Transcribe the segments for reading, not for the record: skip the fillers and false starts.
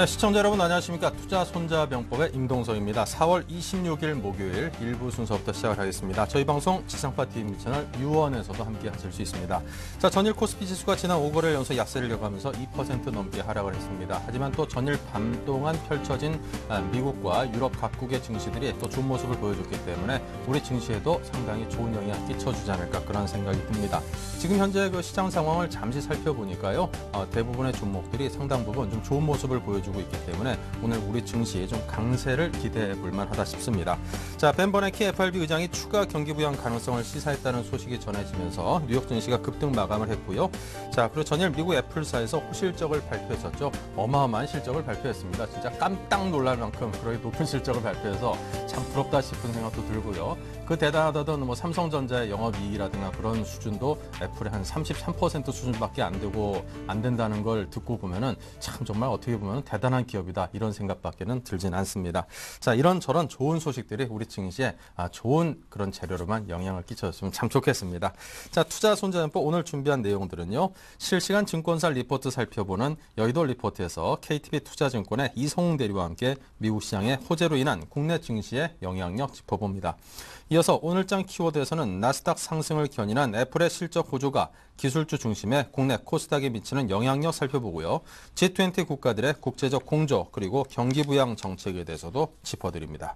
네, 시청자 여러분 안녕하십니까. 투자손자병법의 임동석입니다. 4월 26일 목요일 일부 순서부터 시작을 하겠습니다. 저희 방송 지상파 TV 채널 유원에서도 함께 하실 수 있습니다. 자, 전일 코스피 지수가 지난 5거래일 연속 약세를 이어가면서 2% 넘게 하락을 했습니다. 하지만 또 전일 밤 동안 펼쳐진 미국과 유럽 각국의 증시들이 또 좋은 모습을 보여줬기 때문에 우리 증시에도 상당히 좋은 영향을 끼쳐주지 않을까 그런 생각이 듭니다. 지금 현재 그 시장 상황을 잠시 살펴보니까요. 대부분의 종목들이 상당 부분 좀 좋은 모습을 보여주고 있기 때문에 오늘 우리 증시에 좀 강세를 기대해 볼 만하다 싶습니다. 자, 벤 버네키 FRB 의장이 추가 경기 부양 가능성을 시사했다는 소식이 전해지면서 뉴욕 증시가 급등 마감을 했고요. 자, 그리고 전일 미국 애플사에서 호실적을 발표했었죠. 어마어마한 실적을 발표했습니다. 진짜 깜짝 놀랄 만큼 그렇게 높은 실적을 발표해서 참 부럽다 싶은 생각도 들고요. 그 대단하다던 뭐 삼성전자의 영업이익이라든가 그런 수준도 애플의 한 33% 수준밖에 안 된다는 걸 듣고 보면은 참 정말 어떻게 보면 대단한 기업이다 이런 생각밖에는 들진 않습니다. 자, 이런저런 좋은 소식들이 우리 증시에 좋은 그런 재료로만 영향을 끼쳐줬으면 참 좋겠습니다. 자, 투자손자병법 오늘 준비한 내용들은요. 실시간 증권사 리포트 살펴보는 여의도 리포트에서 KTB 투자증권의 이성웅 대리와 함께 미국 시장의 호재로 인한 국내 증시의 영향력 짚어봅니다. 이어서 오늘장 키워드에서는 나스닥 상승을 견인한 애플의 실적 호조가 기술주 중심의 국내 코스닥에 미치는 영향력 살펴보고요. G20 국가들의 국제적 공조 그리고 경기 부양 정책에 대해서도 짚어드립니다.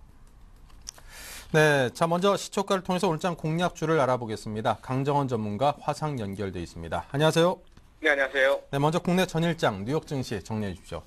네, 자 먼저 시초가를 통해서 오늘장 공략주를 알아보겠습니다. 강정원 전문가 화상 연결돼 있습니다. 안녕하세요. 네, 안녕하세요. 네, 먼저 국내 전일장 뉴욕 증시 정리해 주십시오.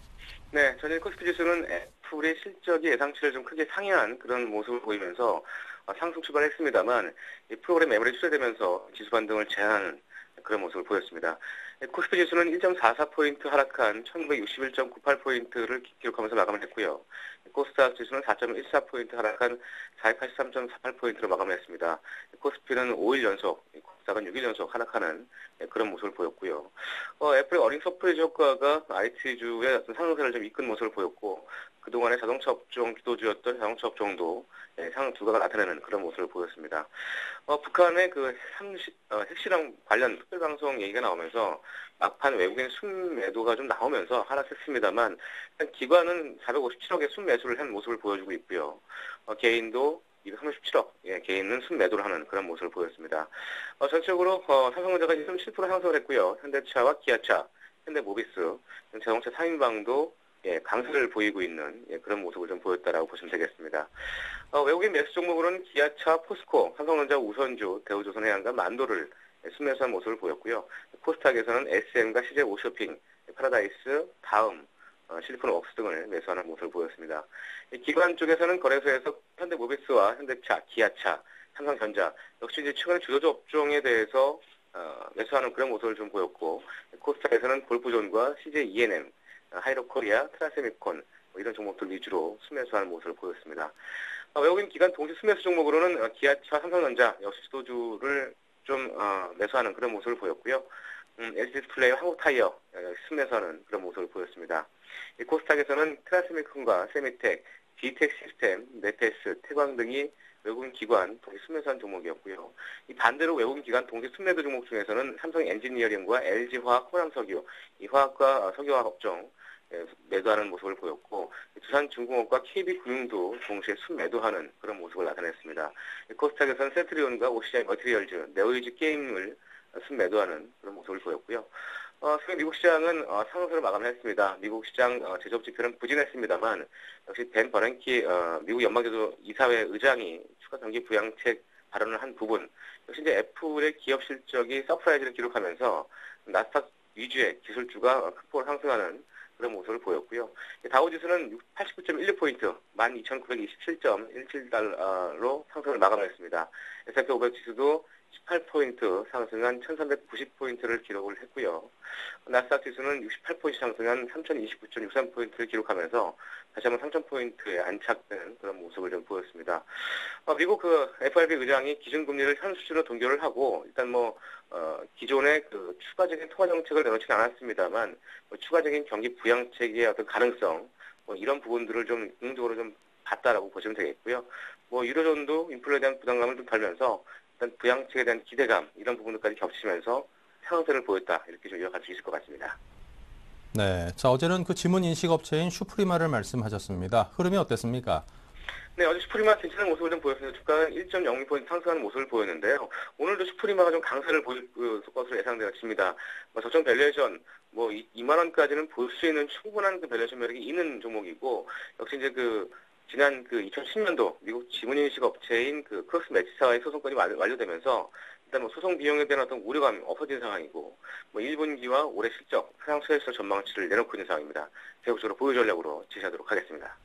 네, 전일 코스피 지수는 애플의 실적이 예상치를 좀 크게 상회한 그런 모습을 보이면서 상승 출발했습니다만 이 프로그램 매물이 출회되면서 지수 반등을 제한하는 그런 모습을 보였습니다. 코스피 지수는 1.44포인트 하락한 1961.98포인트를 기록하면서 마감을 했고요. 코스닥 지수는 4.14포인트 하락한 483.48포인트로 마감을 했습니다. 코스피는 5일 연속, 코스닥은 6일 연속 하락하는 그런 모습을 보였고요. 애플의 어닝 서프라이즈 효과가 IT주의 어떤 상승세를 좀 이끈 모습을 보였고, 그동안의 자동차 업종 기도주였던 자동차 업종도 상승 두각을 나타내는 그런 모습을 보였습니다. 북한의 그 핵실험 관련 특별방송 얘기가 나오면서 막판 외국인 순매도가 좀 나오면서 하락했습니다만 기관은 457억의 순매수를 한 모습을 보여주고 있고요. 개인도 237억, 개인은 순매도를 하는 그런 모습을 보였습니다. 전체적으로 삼성전자가 2.7% 상승을 했고요. 현대차와 기아차, 현대모비스, 자동차 3인방도 강세를 보이고 있는 그런 모습을 좀 보였다라고 보시면 되겠습니다. 외국인 매수 종목으로는 기아차, 포스코, 삼성전자, 우선주, 대우조선해양과 만도를 순매수한 모습을 보였고요. 코스닥에서는 SM과 CJ5쇼핑, 파라다이스, 다음, 실리콘웍스 등을 매수하는 모습을 보였습니다. 기관 쪽에서는 거래소에서 현대모비스와 현대차, 기아차, 삼성전자 역시 이제 최근에 주도주 업종에 대해서 매수하는 그런 모습을 좀 보였고, 코스닥에서는 골프존과 CJ E&M, 하이로코리아, 트라세미콘 이런 종목들 위주로 순매수하는 모습을 보였습니다. 외국인 기관 동시 순매수 종목으로는 기아차, 삼성전자 역시 주도주를 좀 매수하는 그런 모습을 보였고요. LG디스플레이, 한국타이어 순매수하는 그런 모습을 보였습니다. 코스닥에서는 트라세미콘과 세미텍, 디텍 시스템, 네페스, 태광 등이 외국인 기관 동시 순매수한 종목이었고요. 이 반대로 외국인 기관 동시 순매도 종목 중에서는 삼성 엔지니어링과 LG화학, 호남석유, 이 화학과 석유화학 업종 매도하는 모습을 보였고, 두산중공업과 KB금융도 동시에 순매도하는 그런 모습을 나타냈습니다. 코스닥에서는 세트리온과 OCI 머티리얼즈, 네오이즈 게임을 순매도하는 그런 모습을 보였고요. 최근 미국 시장은 상승세를 마감했습니다. 미국 시장 제조업 지표는 부진했습니다만 역시 벤 버냉키 미국 연방제도 이사회 의장이 추가 경기 부양책 발언을 한 부분, 역시 이제 애플의 기업 실적이 서프라이즈를 기록하면서 나스닥 위주의 기술주가 큰 폭으로 상승하는 그런 모습을 보였고요. 다우지수는 89.16포인트, 12,927.17달러로 상승을 마감했습니다. S&P 500 지수도 18포인트 상승한 1390포인트를 기록을 했고요. 나스닥 지수는 68포인트 상승한 3029.63포인트를 기록하면서 다시 한번 3000포인트에 안착된 그런 모습을 좀 보였습니다. 미국 FRB 의장이 기준금리를 현 수준으로 동결을 하고 일단 기존의 그 추가적인 통화 정책을 내놓지는 않았습니다만 추가적인 경기 부양책의 어떤 가능성 이런 부분들을 좀 긍정적으로 좀 봤다라고 보시면 되겠고요. 유로존도 인플레에 대한 부담감을 좀 덜면서 일단 부양책에 대한 기대감 이런 부분들까지 겹치면서 상승세를 보였다 이렇게 좀 요약할 수 있을 것 같습니다. 네, 자 어제는 그 지문 인식 업체인 슈프리마를 말씀하셨습니다. 흐름이 어땠습니까? 네, 어제 슈프리마 괜찮은 모습을 좀 보였습니다. 주가는 1.02% 상승하는 모습을 보였는데요. 오늘도 슈프리마가 좀 강세를 보일 것으로 예상되었습니다. 적정 밸류에이션 2만 원까지는 볼 수 있는 충분한 그 밸류에이션 매력이 있는 종목이고, 역시 이제 지난 2010년도 미국 지문인식 업체인 크로스 매치사와의 소송건이 완료되면서 일단 소송 비용에 대한 어떤 우려감이 없어진 상황이고, 1분기와 올해 실적, 하향 수혜성 전망치를 내놓고 있는 상황입니다. 계속적으로 보유 전략으로 제시하도록 하겠습니다.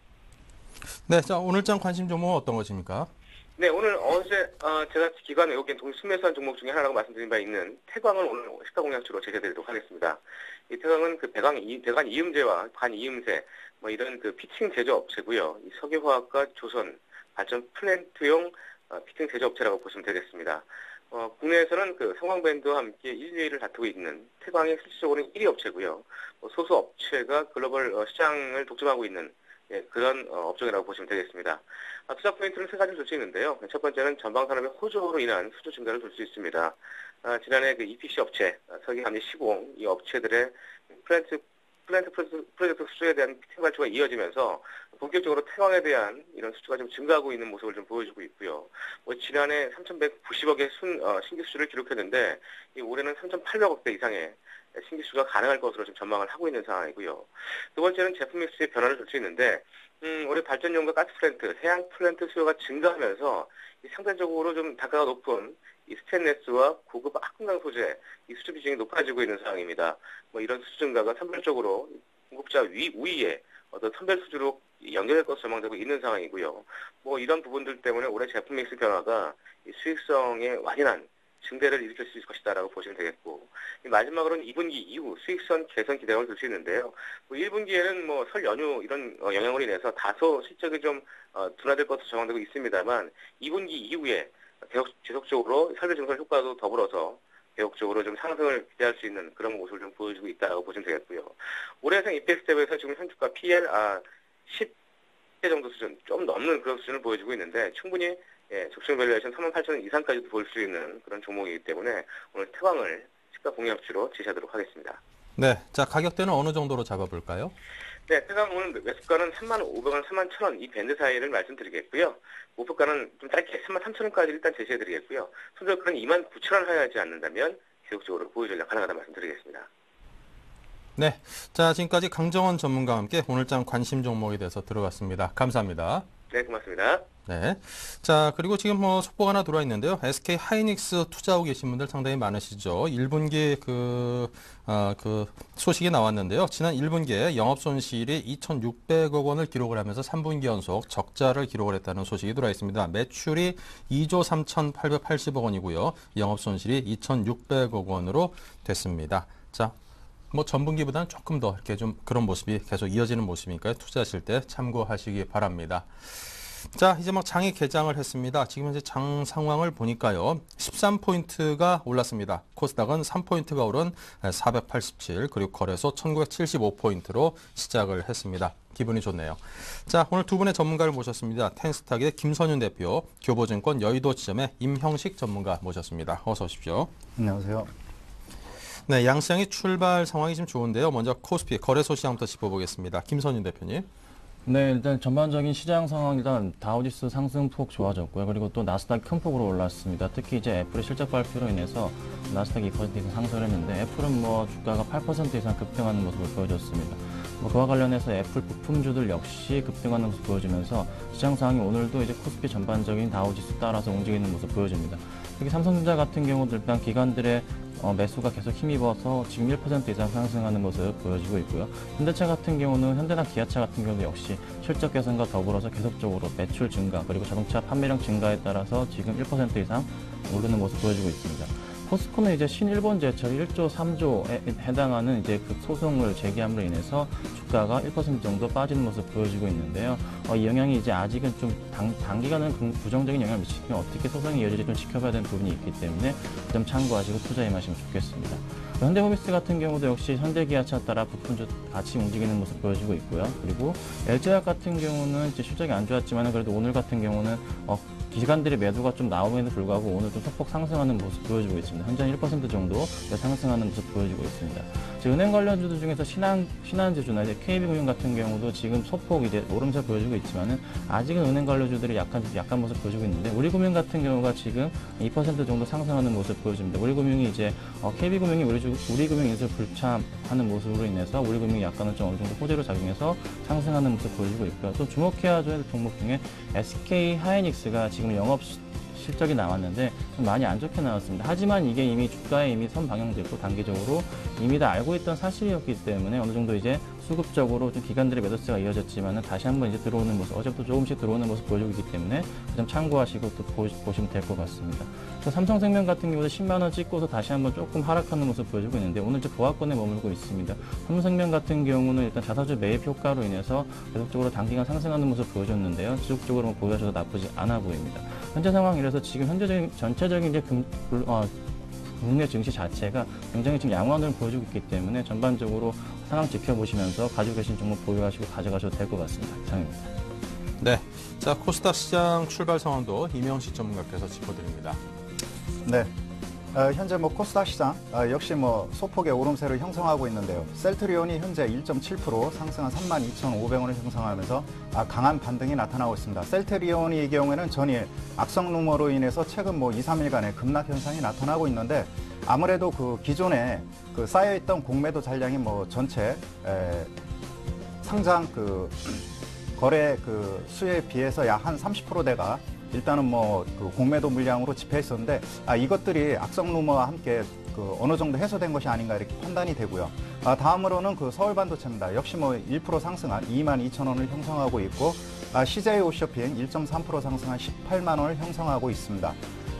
네, 자 오늘장 관심 종목은 어떤 것입니까? 네, 오늘 어제 제가 기관 외국인 동시매수한 종목 중에 하나라고 말씀드린 바 있는 태광을 오늘 시가공략주로 제시해드리도록 하겠습니다. 이 태광은 대관 이음제와 반이음새 이런 피팅 제조 업체고요. 이 석유화학과 조선 발전 플랜트용 피팅 제조 업체라고 보시면 되겠습니다. 국내에서는 성광밴드와 함께 1, 2위를 다투고 있는 태광이 실질적으로는 1위 업체고요. 소수 업체가 글로벌 시장을 독점하고 있는 그런 업종이라고 보시면 되겠습니다. 투자 포인트는 세 가지를 줄 수 있는데요. 첫 번째는 전방산업의 호조로 인한 수주 증가를 줄 수 있습니다. 지난해 EPC 업체, 설계감리 시공, 이 업체들의 플랜트 프로젝트 수주에 대한 피팅 발주가 이어지면서 본격적으로 태광에 대한 이런 수주가 좀 증가하고 있는 모습을 좀 보여주고 있고요. 지난해 3,190억의 신규 수주를 기록했는데 올해는 3,800억대 이상의 신규 수주가 가능할 것으로 좀 전망을 하고 있는 상황이고요. 두 번째는 제품 믹스의 변화를 줄 수 있는데 올해 발전용과 가스 플랜트, 해양 플랜트 수요가 증가하면서 상대적으로 좀 단가가 높은 이 스테인레스와 고급 합금강 소재 이 수주 비중이 높아지고 있는 상황입니다. 이런 수주 증가가 선별적으로 공급자 우위에 어떤 선별 수주로 연결될 것으로 전망되고 있는 상황이고요. 이런 부분들 때문에 올해 제품 믹스 변화가 이 수익성에 완연한 증대를 일으킬 수 있을 것이다라고 보시면 되겠고, 마지막으로는 2분기 이후 수익성 개선 기대감을 줄 수 있는데요. 1분기에는 설 연휴 이런 영향으로 인해서 다소 실적이 좀 둔화될 것으로 전망되고 있습니다만 2분기 이후에 지속적으로 설비 증설 효과도 더불어서 계속적으로 좀 상승을 기대할 수 있는 그런 모습을 좀 보여주고 있다고 보시면 되겠고요. 올해생 EPS 대비해서 지금 현주가 PL 10배 정도 수준, 좀 넘는 그런 수준을 보여주고 있는데 충분히 적정 밸류에이션 38,000원 이상까지도 볼 수 있는 그런 종목이기 때문에 오늘 태광을 시가 공략주로 제시하도록 하겠습니다. 네, 자 가격대는 어느 정도로 잡아볼까요? 네, 태광 오늘 매수가는 35,000원, 31,000원 이 밴드 사이를 말씀드리겠고요. 목표가는 좀 짧게 33,000원까지 일단 제시해드리겠고요. 손절가는 29,000원 하야하지 않는다면 계속적으로 보유 전략 가능하다 말씀드리겠습니다. 네, 자 지금까지 강정원 전문가와 함께 오늘장 관심 종목에 대해서 들어봤습니다. 감사합니다. 네, 고맙습니다. 네. 자, 그리고 지금 속보가 하나 들어와 있는데요. SK 하이닉스 투자하고 계신 분들 상당히 많으시죠. 1분기 소식이 나왔는데요. 지난 1분기에 영업 손실이 2,600억 원을 기록을 하면서 3분기 연속 적자를 기록을 했다는 소식이 들어와 있습니다. 매출이 2조 3,880억 원이고요. 영업 손실이 2,600억 원으로 됐습니다. 자, 전분기보다는 조금 더 이렇게 좀 그런 모습이 계속 이어지는 모습이니까요. 투자하실 때 참고하시기 바랍니다. 자, 이제 장이 개장을 했습니다. 지금 현재 장 상황을 보니까요. 13포인트가 올랐습니다. 코스닥은 3포인트가 오른 487, 그리고 거래소 1975포인트로 시작을 했습니다. 기분이 좋네요. 자, 오늘 두 분의 전문가를 모셨습니다. 텐스탁의 김선윤 대표, 교보증권 여의도 지점의 임형식 전문가 모셨습니다. 어서 오십시오. 안녕하세요. 네, 양시장의 출발 상황이 좀 좋은데요. 먼저 코스피 거래소 시장부터 짚어보겠습니다. 김선윤 대표님. 네, 일단 전반적인 시장 상황 일단 다우지수 상승폭 좋아졌고요. 그리고 또 나스닥 큰 폭으로 올랐습니다. 특히 이제 애플의 실적 발표로 인해서 나스닥 2% 이상 상승을 했는데 애플은 주가가 8% 이상 급등하는 모습을 보여줬습니다. 그와 관련해서 애플 부품주들 역시 급등하는 모습을 보여주면서 시장 상황이 오늘도 이제 코스피 전반적인 다우지수 따라서 움직이는 모습을 보여줍니다. 특히 삼성전자 같은 경우도 일단 기관들의 매수가 계속 힘입어서 지금 1% 이상 상승하는 모습을 보여주고 있고요. 현대차 같은 경우는 현대나 기아차 같은 경우도 역시 실적 개선과 더불어서 계속적으로 매출 증가 그리고 자동차 판매량 증가에 따라서 지금 1% 이상 오르는 모습을 보여주고 있습니다. 포스코는 이제 신일본 제철 1조 3조에 해당하는 이제 그 소송을 제기함으로 인해서 주가가 1% 정도 빠지는 모습을 보여주고 있는데요. 이 영향이 이제 아직은 좀 단기간은 부정적인 영향을 미치면 어떻게 소송이 이어질지 좀 지켜봐야 되는 부분이 있기 때문에 그 점 참고하시고 투자에 임하시면 좋겠습니다. 현대모비스 같은 경우도 역시 현대기아차 따라 부품주 같이 움직이는 모습 보여주고 있고요. 그리고 LG화학 같은 경우는 이제 실적이 안 좋았지만 그래도 오늘 같은 경우는 기관들의 매도가 좀 나옴에도 불구하고 오늘 좀 소폭 상승하는 모습 보여주고 있습니다. 현재 1% 정도 상승하는 모습 보여주고 있습니다. 은행 관련주들 중에서 신한지주나 이제 KB금융 같은 경우도 지금 소폭 이제 오름세 보여주고 있지만은 아직은 은행 관련주들이 약간 모습 보여주고 있는데 우리금융 같은 경우가 지금 2% 정도 상승하는 모습 보여줍니다. 우리금융이 이제 KB금융이 우리금융 인수를 불참하는 모습으로 인해서 우리금융이 약간은 좀 어느 정도 호재로 작용해서 상승하는 모습 보여주고 있고요. 또 주목해야 될 종목 중에 SK 하이닉스가 지금 영업 실적이 나왔는데 좀 많이 안 좋게 나왔습니다. 하지만 이게 이미 주가에 이미 선방영됐고 단기적으로 이미 다 알고 있던 사실이었기 때문에 어느 정도 이제 수급적으로 좀 기관들의 매도세가 이어졌지만은 다시 한번 이제 들어오는 모습, 어제부터 조금씩 들어오는 모습 보여주고 있기 때문에 그 점 참고하시고 또 보시면 될 것 같습니다. 또 삼성생명 같은 경우도 10만 원 찍고서 다시 한번 조금 하락하는 모습 보여주고 있는데 오늘 이제 보합권에 머물고 있습니다. 삼성생명 같은 경우는 일단 자사주 매입 효과로 인해서 계속적으로 단기간 상승하는 모습 보여줬는데요. 지속적으로 보여줘도 나쁘지 않아 보입니다. 현재 상황이라서 지금 현재적인 전체적인 이제 국내 증시 자체가 굉장히 지금 양호한을 보여주고 있기 때문에 전반적으로 상황 지켜보시면서 가지고 계신 종목 보유하시고 가져가셔도 될 것 같습니다. 이상입니다. 네, 자 코스닥 시장 출발 상황도 이명식 전문가께서 짚어드립니다. 네. 현재 코스닥 시장 역시 소폭의 오름세를 형성하고 있는데요. 셀트리온이 현재 1.7% 상승한 32,500원을 형성하면서 강한 반등이 나타나고 있습니다. 셀트리온의 경우에는 전일 악성 루머로 인해서 최근 2, 3일간의 급락 현상이 나타나고 있는데 아무래도 그 기존에 쌓여있던 공매도 잔량이 전체 상장 거래 수에 비해서 약 한 30%대가 일단은 공매도 물량으로 집행했었는데 이것들이 악성 루머와 함께 어느 정도 해소된 것이 아닌가 이렇게 판단이 되고요. 다음으로는 서울반도체입니다. 역시 1% 상승한 22,000원을 형성하고 있고 CJ 오쇼핑 1.3% 상승한 18만 원을 형성하고 있습니다.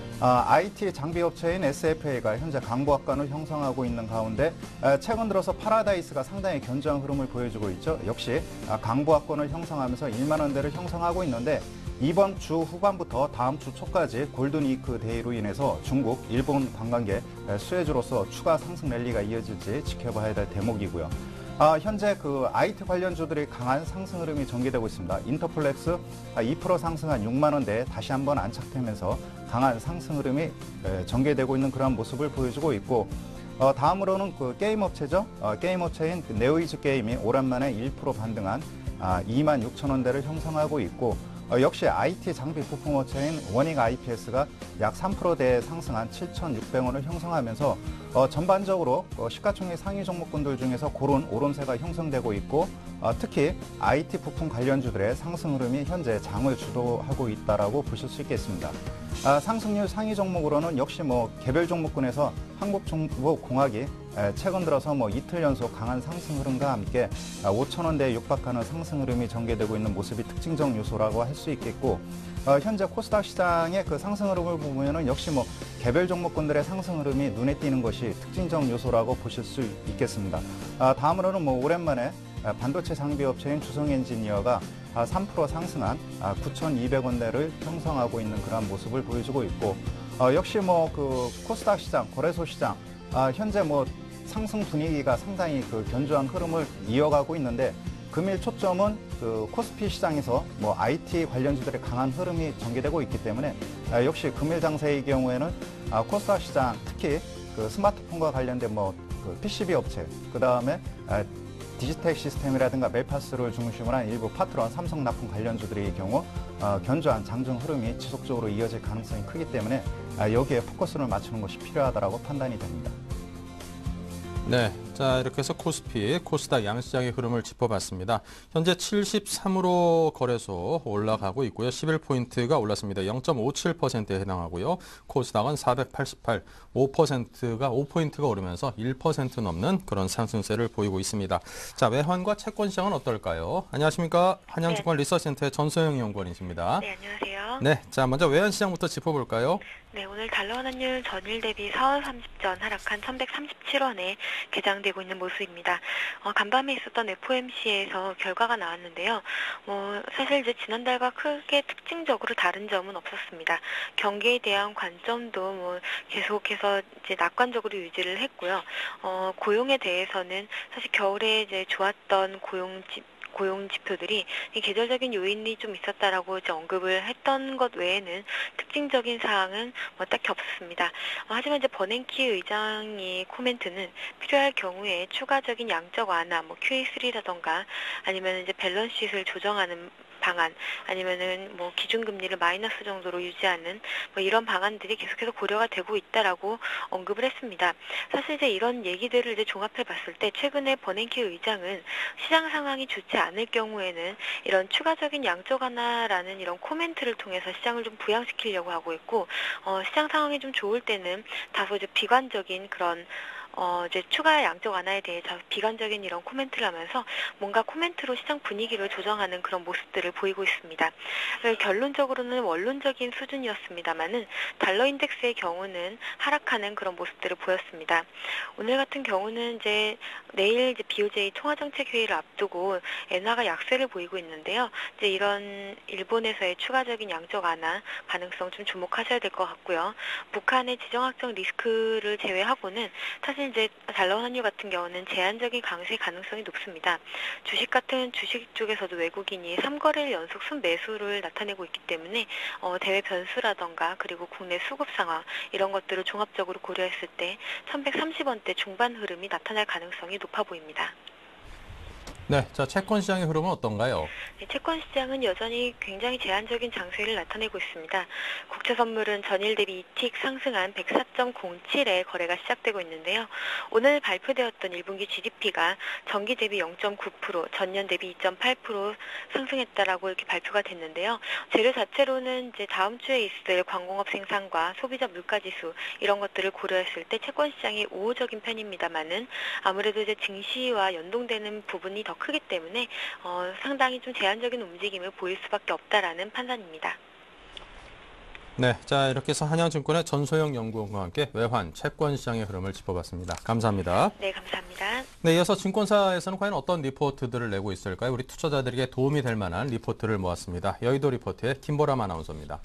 IT 장비업체인 SFA가 현재 강보합권을 형성하고 있는 가운데 최근 들어서 파라다이스가 상당히 견조한 흐름을 보여주고 있죠. 역시 강보합권을 형성하면서 1만 원대를 형성하고 있는데 이번 주 후반부터 다음 주 초까지 골든위크 데이로 인해서 중국, 일본 관광객 수혜주로서 추가 상승 랠리가 이어질지 지켜봐야 될 대목이고요. 현재 IT 관련주들이 강한 상승 흐름이 전개되고 있습니다. 인터플렉스 2% 상승한 6만 원대에 다시 한번 안착되면서 강한 상승 흐름이 전개되고 있는 그런 모습을 보여주고 있고 다음으로는 게임 업체죠. 게임 업체인 네오이즈 게임이 오랜만에 1% 반등한 26,000원대를 형성하고 있고 역시 IT 장비 부품 업체인 원익 IPS가 약 3%대 상승한 7,600원을 형성하면서 전반적으로 시가총액 상위 종목군들 중에서 그런 오름세가 형성되고 있고 특히 IT 부품 관련주들의 상승 흐름이 현재 장을 주도하고 있다라고 보실 수 있겠습니다. 상승률 상위 종목으로는 역시 개별 종목군에서 한국정보공학이 최근 들어서 이틀 연속 강한 상승 흐름과 함께 5,000원대에 육박하는 상승 흐름이 전개되고 있는 모습이 특징적 요소라고 할 수 있겠고 현재 코스닥 시장의 상승 흐름을 보면은 역시 개별 종목군들의 상승 흐름이 눈에 띄는 것이 특징적 요소라고 보실 수 있겠습니다. 다음으로는 오랜만에 반도체 장비 업체인 주성엔지니어가 3% 상승한 9,200원대를 형성하고 있는 그런 모습을 보여주고 있고 역시 코스닥 시장, 거래소 시장 현재 상승 분위기가 상당히 견조한 흐름을 이어가고 있는데 금일 초점은 코스피 시장에서 IT 관련주들의 강한 흐름이 전개되고 있기 때문에 역시 금일 장세의 경우에는 코스닥 시장 특히 스마트폰과 관련된 PCB 업체 그다음에 디지텍 시스템이라든가 멜파스를 중심으로 한 일부 파트런, 삼성 납품 관련주들의 경우 견조한 장중 흐름이 지속적으로 이어질 가능성이 크기 때문에 여기에 포커스를 맞추는 것이 필요하다고 판단이 됩니다. 네, 자 이렇게 해서 코스피, 코스닥 양시장의 흐름을 짚어봤습니다. 현재 73으로 거래소 올라가고 있고요. 11포인트가 올랐습니다. 0.57%에 해당하고요. 코스닥은 488, 5%가 5포인트가 오르면서 1% 넘는 그런 상승세를 보이고 있습니다. 자, 외환과 채권 시장은 어떨까요? 안녕하십니까? 한양증권 리서치센터의 전소영 연구원이십니다. 네, 안녕하세요. 네, 자 먼저 외환 시장부터 짚어볼까요? 네, 오늘 달러 환율 전일 대비 4월 30전 하락한 1,137원에 개장된 나타내고 있는 모습입니다. 간밤에 있었던 FOMC에서 결과가 나왔는데요. 사실 이제 지난달과 크게 특징적으로 다른 점은 없었습니다. 경기에 대한 관점도 계속해서 이제 낙관적으로 유지를 했고요. 고용에 대해서는 사실 겨울에 이제 좋았던 고용 지표들이 이 계절적인 요인이 좀 있었다라고 이제 언급을 했던 것 외에는 특징적인 사항은 딱히 없었습니다. 하지만 이제 버냉키 의장이 코멘트는 필요할 경우에 추가적인 양적 완화, QE3라던가 아니면 이제 밸런스시트를 조정하는 방안 아니면은 기준금리를 마이너스 정도로 유지하는 이런 방안들이 계속해서 고려가 되고 있다라고 언급을 했습니다. 사실 이제 이런 얘기들을 이제 종합해 봤을 때 최근에 버냉키 의장은 시장 상황이 좋지 않을 경우에는 이런 추가적인 양적 완화라는 이런 코멘트를 통해서 시장을 좀 부양시키려고 하고 있고 시장 상황이 좀 좋을 때는 다소 이제 비관적인 그런 이제 추가 양적 완화에 대해 비관적인 이런 코멘트를 하면서 뭔가 코멘트로 시장 분위기를 조정하는 그런 모습들을 보이고 있습니다. 결론적으로는 원론적인 수준이었습니다만은 달러 인덱스의 경우는 하락하는 그런 모습들을 보였습니다. 오늘 같은 경우는 이제 내일 이제 BOJ 통화정책 회의를 앞두고 엔화가 약세를 보이고 있는데요. 이제 이런 일본에서의 추가적인 양적 완화 가능성 좀 주목하셔야 될 것 같고요. 북한의 지정학적 리스크를 제외하고는 사실 이제 달러 환율 같은 경우는 제한적인 강세 가능성이 높습니다. 주식 쪽에서도 외국인이 3거래일 연속 순매수를 나타내고 있기 때문에 대외 변수라던가 그리고 국내 수급 상황 이런 것들을 종합적으로 고려했을 때 1130원대 중반 흐름이 나타날 가능성이 높아 보입니다. 네, 자, 채권 시장의 흐름은 어떤가요? 네, 채권 시장은 여전히 굉장히 제한적인 장세를 나타내고 있습니다. 국채 선물은 전일 대비 2틱 상승한 104.07에 거래가 시작되고 있는데요. 오늘 발표되었던 1분기 GDP가 전기 대비 0.9%, 전년 대비 2.8% 상승했다라고 이렇게 발표가 됐는데요. 재료 자체로는 이제 다음 주에 있을 광공업 생산과 소비자 물가 지수 이런 것들을 고려했을 때 채권 시장이 우호적인 편입니다만은 아무래도 이제 증시와 연동되는 부분이 더 크기 때문에 상당히 좀 제한적인 움직임을 보일 수밖에 없다라는 판단입니다. 네, 자, 이렇게 해서 한양증권의 전소영 연구원과 함께 외환, 채권 시장의 흐름을 짚어봤습니다. 감사합니다. 네, 감사합니다. 네, 이어서 증권사에서는 과연 어떤 리포트들을 내고 있을까요? 우리 투자자들에게 도움이 될 만한 리포트를 모았습니다. 여의도 리포트의 김보람 아나운서입니다.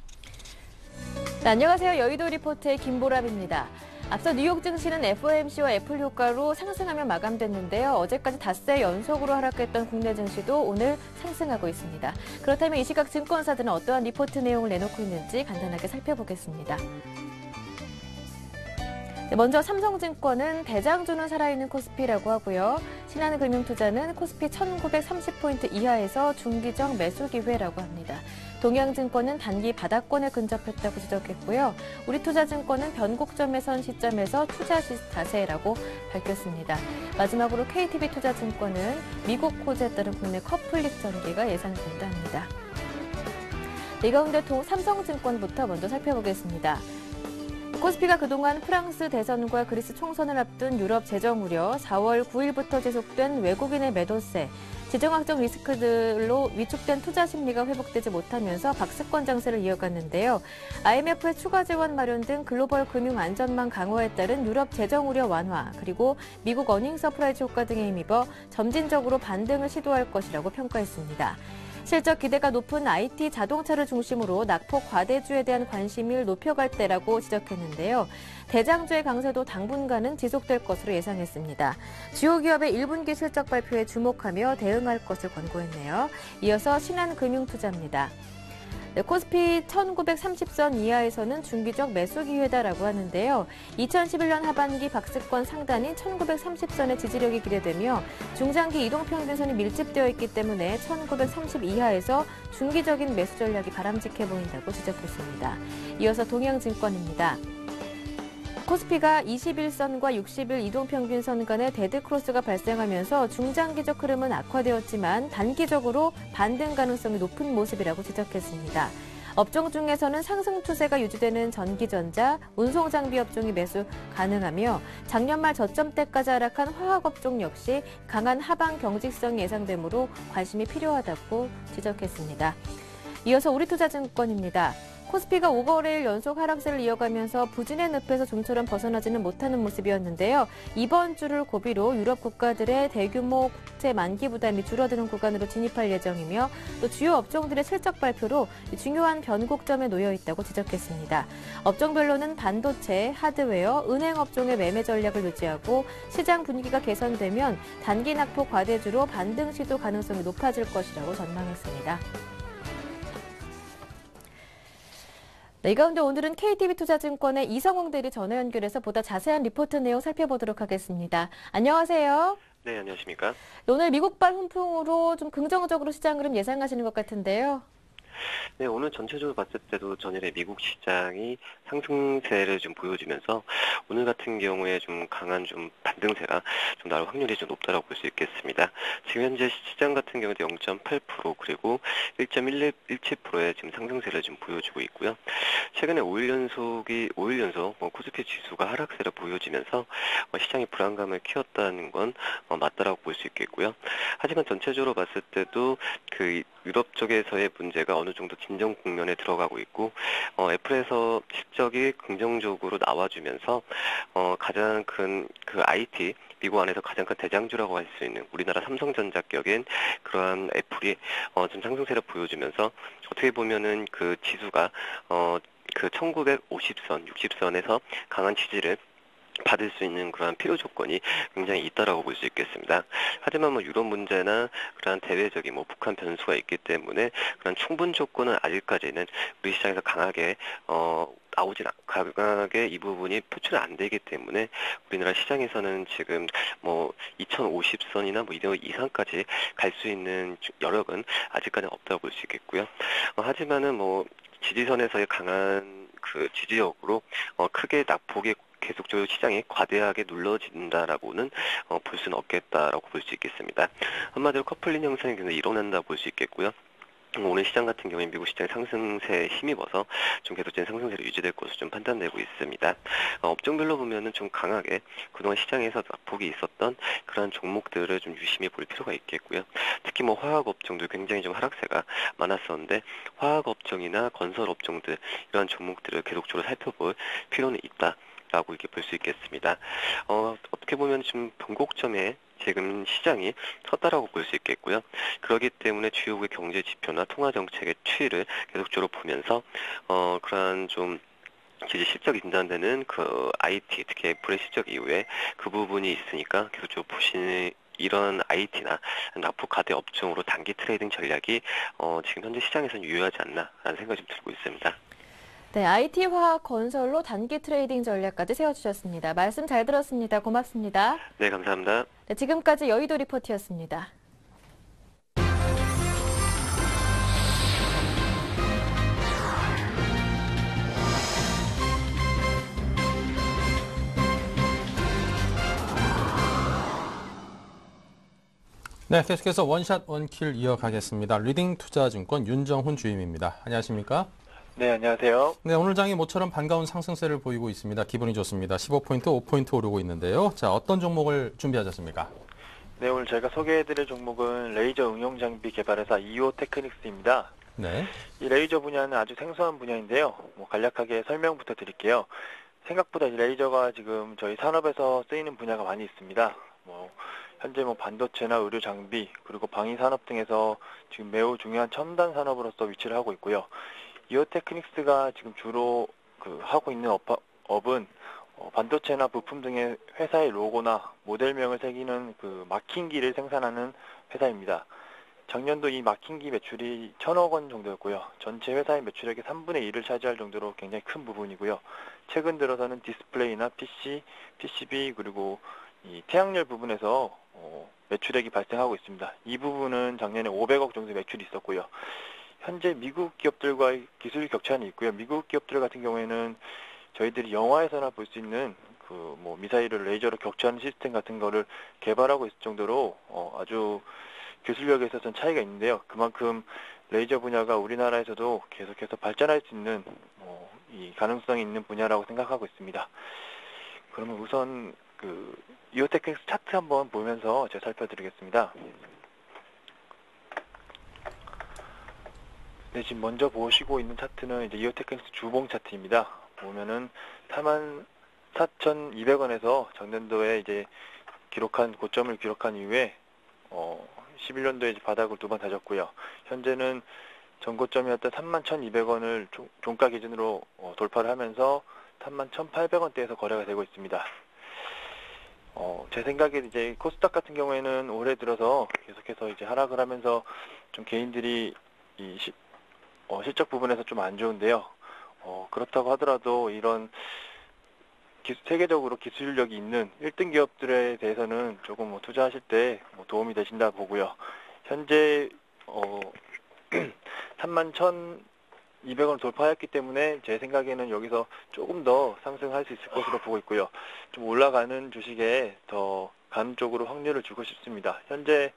네, 안녕하세요. 여의도 리포트의 김보람입니다. 앞서 뉴욕 증시는 FOMC와 애플 효과로 상승하며 마감됐는데요. 어제까지 닷새 연속으로 하락했던 국내 증시도 오늘 상승하고 있습니다. 그렇다면 이 시각 증권사들은 어떠한 리포트 내용을 내놓고 있는지 간단하게 살펴보겠습니다. 먼저 삼성증권은 대장주는 살아있는 코스피라고 하고요. 신한금융투자는 코스피 1930포인트 이하에서 중기적 매수 기회라고 합니다. 동양증권은 단기 바닥권에 근접했다고 지적했고요. 우리투자증권은 변곡점에 선 시점에서 투자 자세라고 밝혔습니다. 마지막으로 KTB투자증권은 미국 호재에 따른 국내 커플릭 전개가 예상된다 합니다. 이 가운데 삼성증권부터 먼저 살펴보겠습니다. 코스피가 그동안 프랑스 대선과 그리스 총선을 앞둔 유럽 재정 우려, 4월 9일부터 지속된 외국인의 매도세, 지정학적 리스크들로 위축된 투자 심리가 회복되지 못하면서 박스권 장세를 이어갔는데요. IMF의 추가 재원 마련 등 글로벌 금융 안전망 강화에 따른 유럽 재정 우려 완화, 그리고 미국 어닝 서프라이즈 효과 등에 힘입어 점진적으로 반등을 시도할 것이라고 평가했습니다. 실적 기대가 높은 IT 자동차를 중심으로 낙폭 과대주에 대한 관심을 높여갈 때라고 지적했는데요. 대장주의 강세도 당분간은 지속될 것으로 예상했습니다. 주요 기업의 1분기 실적 발표에 주목하며 대응할 것을 권고했네요. 이어서 신한금융투자입니다. 코스피 1930선 이하에서는 중기적 매수 기회다라고 하는데요. 2011년 하반기 박스권 상단인 1930선의 지지력이 기대되며 중장기 이동평균선이 밀집되어 있기 때문에 1930 이하에서 중기적인 매수 전략이 바람직해 보인다고 지적했습니다. 이어서 동양증권입니다. 코스피가 21선과 60일 이동평균선 간의 데드크로스가 발생하면서 중장기적 흐름은 악화되었지만 단기적으로 반등 가능성이 높은 모습이라고 지적했습니다. 업종 중에서는 상승 추세가 유지되는 전기전자, 운송장비 업종이 매수 가능하며 작년 말 저점대까지 하락한 화학업종 역시 강한 하방 경직성이 예상되므로 관심이 필요하다고 지적했습니다. 이어서 우리투자증권입니다. 코스피가 5거래일 연속 하락세를 이어가면서 부진의 늪에서 좀처럼 벗어나지는 못하는 모습이었는데요. 이번 주를 고비로 유럽 국가들의 대규모 국채 만기 부담이 줄어드는 구간으로 진입할 예정이며 또 주요 업종들의 실적 발표로 중요한 변곡점에 놓여 있다고 지적했습니다. 업종별로는 반도체, 하드웨어, 은행 업종의 매매 전략을 유지하고 시장 분위기가 개선되면 단기 낙폭 과대주로 반등 시도 가능성이 높아질 것이라고 전망했습니다. 네, 이 가운데 오늘은 KTB투자증권의 이성웅 대리 전화 연결해서 보다 자세한 리포트 내용 살펴보도록 하겠습니다. 안녕하세요. 네, 안녕하십니까? 오늘 미국발 훈풍으로 좀 긍정적으로 시장 흐름 예상하시는 것 같은데요. 네, 오늘 전체적으로 봤을 때도 전일에 미국 시장이 상승세를 좀 보여주면서 오늘 같은 경우에 좀 강한 좀 반등세가 좀 나올 확률이 좀 높다라고 볼 수 있겠습니다. 지금 현재 시장 같은 경우도 0.8% 그리고 1.17%의 지금 상승세를 좀 보여주고 있고요. 최근에 5일 연속 코스피 지수가 하락세를 보여지면서 시장이 불안감을 키웠다는 건 맞다라고 볼 수 있겠고요. 하지만 전체적으로 봤을 때도 그 유럽 쪽에서의 문제가 어느 정도 진정 국면에 들어가고 있고 애플에서 실적이 긍정적으로 나와주면서 가장 큰 그 IT 미국 안에서 가장 큰 대장주라고 할 수 있는 우리나라 삼성전자격인 그러한 애플이 좀 상승세를 보여주면서 어떻게 보면은 그 지수가 그 1950선, 60선에서 강한 지지를 받을 수 있는 그러한 필요 조건이 굉장히 있다라고 볼 수 있겠습니다. 하지만 뭐 유럽 문제나 그러한 대외적인 뭐 북한 변수가 있기 때문에 그런 충분 조건은 아직까지는 우리 시장에서 강하게 강하게 이 부분이 표출이 안 되기 때문에 우리나라 시장에서는 지금 뭐 2050선이나 뭐 이런 이상까지 갈 수 있는 여력은 아직까지는 없다고 볼 수 있겠고요. 하지만은 뭐 지지선에서의 강한 그 지지력으로 크게 낙폭이 계속적으로 시장이 과대하게 눌러진다라고는 볼 수는 없겠다라고 볼 수 있겠습니다. 한마디로 커플링 현상이 굉장히 일어난다 볼 수 있겠고요. 오늘 시장 같은 경우에 미국 시장의 상승세에 힘입어서 좀 계속적인 상승세를 유지될 것으로 좀 판단되고 있습니다. 업종별로 보면은 좀 강하게 그동안 시장에서 낙폭이 있었던 그런 종목들을 좀 유심히 볼 필요가 있겠고요. 특히 뭐 화학 업종도 굉장히 좀 하락세가 많았었는데 화학 업종이나 건설 업종들 이러한 종목들을 계속적으로 살펴볼 필요는 있다. 라고 이렇게 볼 수 있겠습니다. 어떻게 보면 좀 변곡점에 지금 시장이 섰다라고 볼 수 있겠고요. 그렇기 때문에 주요국의 경제 지표나 통화 정책의 추이를 계속적으로 보면서 그러한 좀 지지 실적이 진단되는 그 IT, 특히 애플의 실적 이후에 그 부분이 있으니까 계속적으로 보시는 이런 IT나 낙폭 과대 업종으로 단기 트레이딩 전략이 지금 현재 시장에서는 유효하지 않나라는 생각이 좀 들고 있습니다. 네, IT, 화학, 건설로 단기 트레이딩 전략까지 세워주셨습니다. 말씀 잘 들었습니다. 고맙습니다. 네, 감사합니다. 네, 지금까지 여의도 리포트였습니다. 네, 계속해서 원샷 원킬 이어가겠습니다. 리딩투자증권 윤정훈 주임입니다. 안녕하십니까? 네, 안녕하세요. 네, 오늘 장이 모처럼 반가운 상승세를 보이고 있습니다. 기분이 좋습니다. 15포인트, 5포인트 오르고 있는데요. 자, 어떤 종목을 준비하셨습니까? 네, 오늘 제가 소개해드릴 종목은 레이저 응용 장비 개발회사 이오 테크닉스입니다. 네. 이 레이저 분야는 아주 생소한 분야인데요. 간략하게 설명부터 드릴게요. 생각보다 이 레이저가 지금 저희 산업에서 쓰이는 분야가 많이 있습니다. 현재 반도체나 의료 장비, 그리고 방위 산업 등에서 지금 매우 중요한 첨단 산업으로서 위치를 하고 있고요. 이오 테크닉스가 지금 주로 하고 있는 업은 반도체나 부품 등의 회사의 로고나 모델명을 새기는 그 마킹기를 생산하는 회사입니다. 작년도 이 마킹기 매출이 1,000억 원 정도였고요. 전체 회사의 매출액의 3분의 1을 차지할 정도로 굉장히 큰 부분이고요. 최근 들어서는 디스플레이나 PC, PCB 그리고 이 태양열 부분에서 매출액이 발생하고 있습니다. 이 부분은 작년에 500억 정도 매출이 있었고요. 현재 미국 기업들과의 기술 격차는 있고요. 미국 기업들 같은 경우에는 저희들이 영화에서나 볼 수 있는 미사일을 레이저로 격추하는 시스템 같은 거를 개발하고 있을 정도로 아주 기술력에 있어서는 차이가 있는데요. 그만큼 레이저 분야가 우리나라에서도 계속해서 발전할 수 있는 이 가능성이 있는 분야라고 생각하고 있습니다. 그러면 우선 이오 테크닉스 차트 한번 보면서 제가 살펴드리겠습니다. 네, 지금 먼저 보시고 있는 차트는 이제 이오테크닉스 주봉 차트입니다. 보면은 44,200원에서 전년도에 이제 고점을 기록한 이후에 11년도에 이제 바닥을 2번 다졌고요. 현재는 전고점이었던 31,200원을 종가 기준으로 돌파를 하면서 31,800원대에서 거래가 되고 있습니다. 제 생각에 이제 코스닥 같은 경우에는 올해 들어서 계속해서 이제 하락을 하면서 좀 개인들이 이 실적 부분에서 좀 안 좋은데요. 그렇다고 하더라도 이런 세계적으로 기술력이 있는 1등 기업들에 대해서는 조금 투자하실 때 도움이 되신다 보고요. 현재 31,200원 돌파했기 때문에 제 생각에는 여기서 조금 더 상승할 수 있을 것으로 보고 있고요. 좀 올라가는 주식에 더 간접적으로 확률을 주고 싶습니다. 현재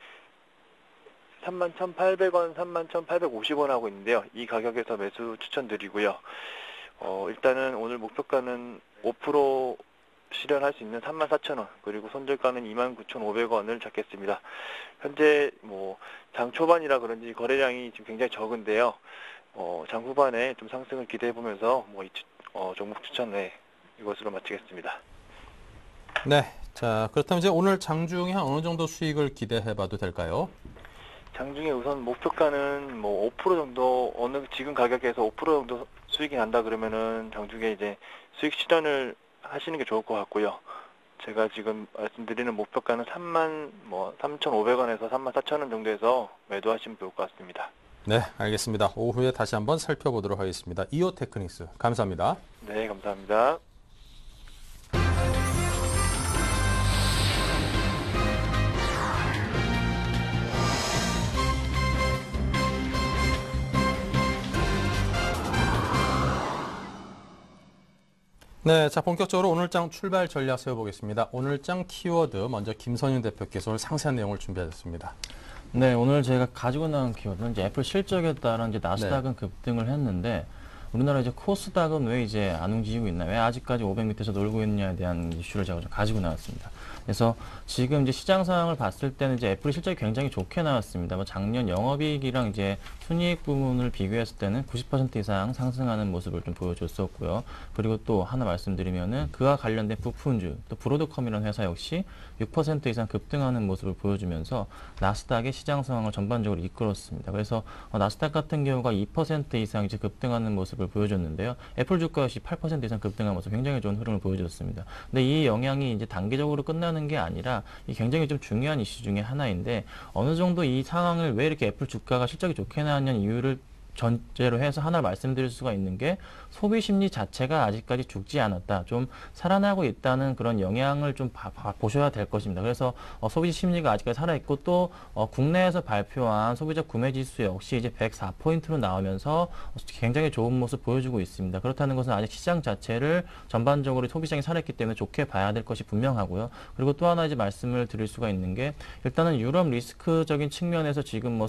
31,800원, 31,850원 하고 있는데요. 이 가격에서 매수 추천드리고요. 일단은 오늘 목표가는 5% 실현할 수 있는 34,000원, 그리고 손절가는 29,500원을 잡겠습니다. 현재 장 초반이라 그런지 거래량이 지금 굉장히 적은데요. 장 후반에 좀 상승을 기대해 보면서 종목 추천 이것으로 마치겠습니다. 네. 자, 그렇다면 이제 오늘 장중에 한 어느 정도 수익을 기대해 봐도 될까요? 장중에 우선 목표가는 5% 정도, 지금 가격에서 5% 정도 수익이 난다 그러면은 장중에 이제 수익 실현을 하시는 게 좋을 것 같고요. 제가 지금 말씀드리는 목표가는 3,500원에서 34,000원 정도에서 매도하시면 좋을 것 같습니다. 네, 알겠습니다. 오후에 다시 한번 살펴보도록 하겠습니다. 이오테크닉스, 감사합니다. 네, 감사합니다. 네, 자 본격적으로 오늘장 출발 전략 세워보겠습니다. 오늘장 키워드 먼저 김선윤 대표께서 오늘 상세한 내용을 준비하셨습니다. 네, 오늘 제가 가지고 나온 키워드는 이제 애플 실적에 따라 이제 나스닥은 급등을 했는데 우리나라 이제 코스닥은 왜 이제 안 움직이고 있나, 왜 아직까지 500 밑에서 놀고 있느냐에 대한 이슈를 제가 좀 가지고 나왔습니다. 그래서 지금 이제 시장 상황을 봤을 때는 이제 애플이 실적이 굉장히 좋게 나왔습니다. 작년 영업이익이랑 이제 순이익 부분을 비교했을 때는 90% 이상 상승하는 모습을 좀 보여줬었고요. 그리고 또 하나 말씀드리면은 그와 관련된 부품주, 또 브로드컴이라는 회사 역시 6% 이상 급등하는 모습을 보여주면서 나스닥의 시장 상황을 전반적으로 이끌었습니다. 그래서 나스닥 같은 경우가 2% 이상 이제 급등하는 모습을 보여줬는데요. 애플 주가 역시 8% 이상 급등한 모습, 굉장히 좋은 흐름을 보여줬습니다. 근데 이 영향이 이제 단기적으로 끝나는 게 아니라 이 굉장히 좀 중요한 이슈 중에 하나인데, 어느 정도 이 상황을 왜 이렇게 애플 주가가 실적이 좋게 나왔냐는 이유를 전제로 해서 하나 말씀드릴 수가 있는 게, 소비 심리 자체가 아직까지 죽지 않았다, 좀 살아나고 있다는 그런 영향을 좀 보셔야 될 것입니다. 그래서 소비 심리가 아직까지 살아있고, 또 국내에서 발표한 소비자 구매 지수 역시 이제 104포인트로 나오면서 굉장히 좋은 모습 보여주고 있습니다. 그렇다는 것은 아직 시장 자체를 전반적으로 소비시장이 살아있기 때문에 좋게 봐야 될 것이 분명하고요. 그리고 또 하나 이제 말씀을 드릴 수가 있는 게, 일단은 유럽 리스크적인 측면에서 지금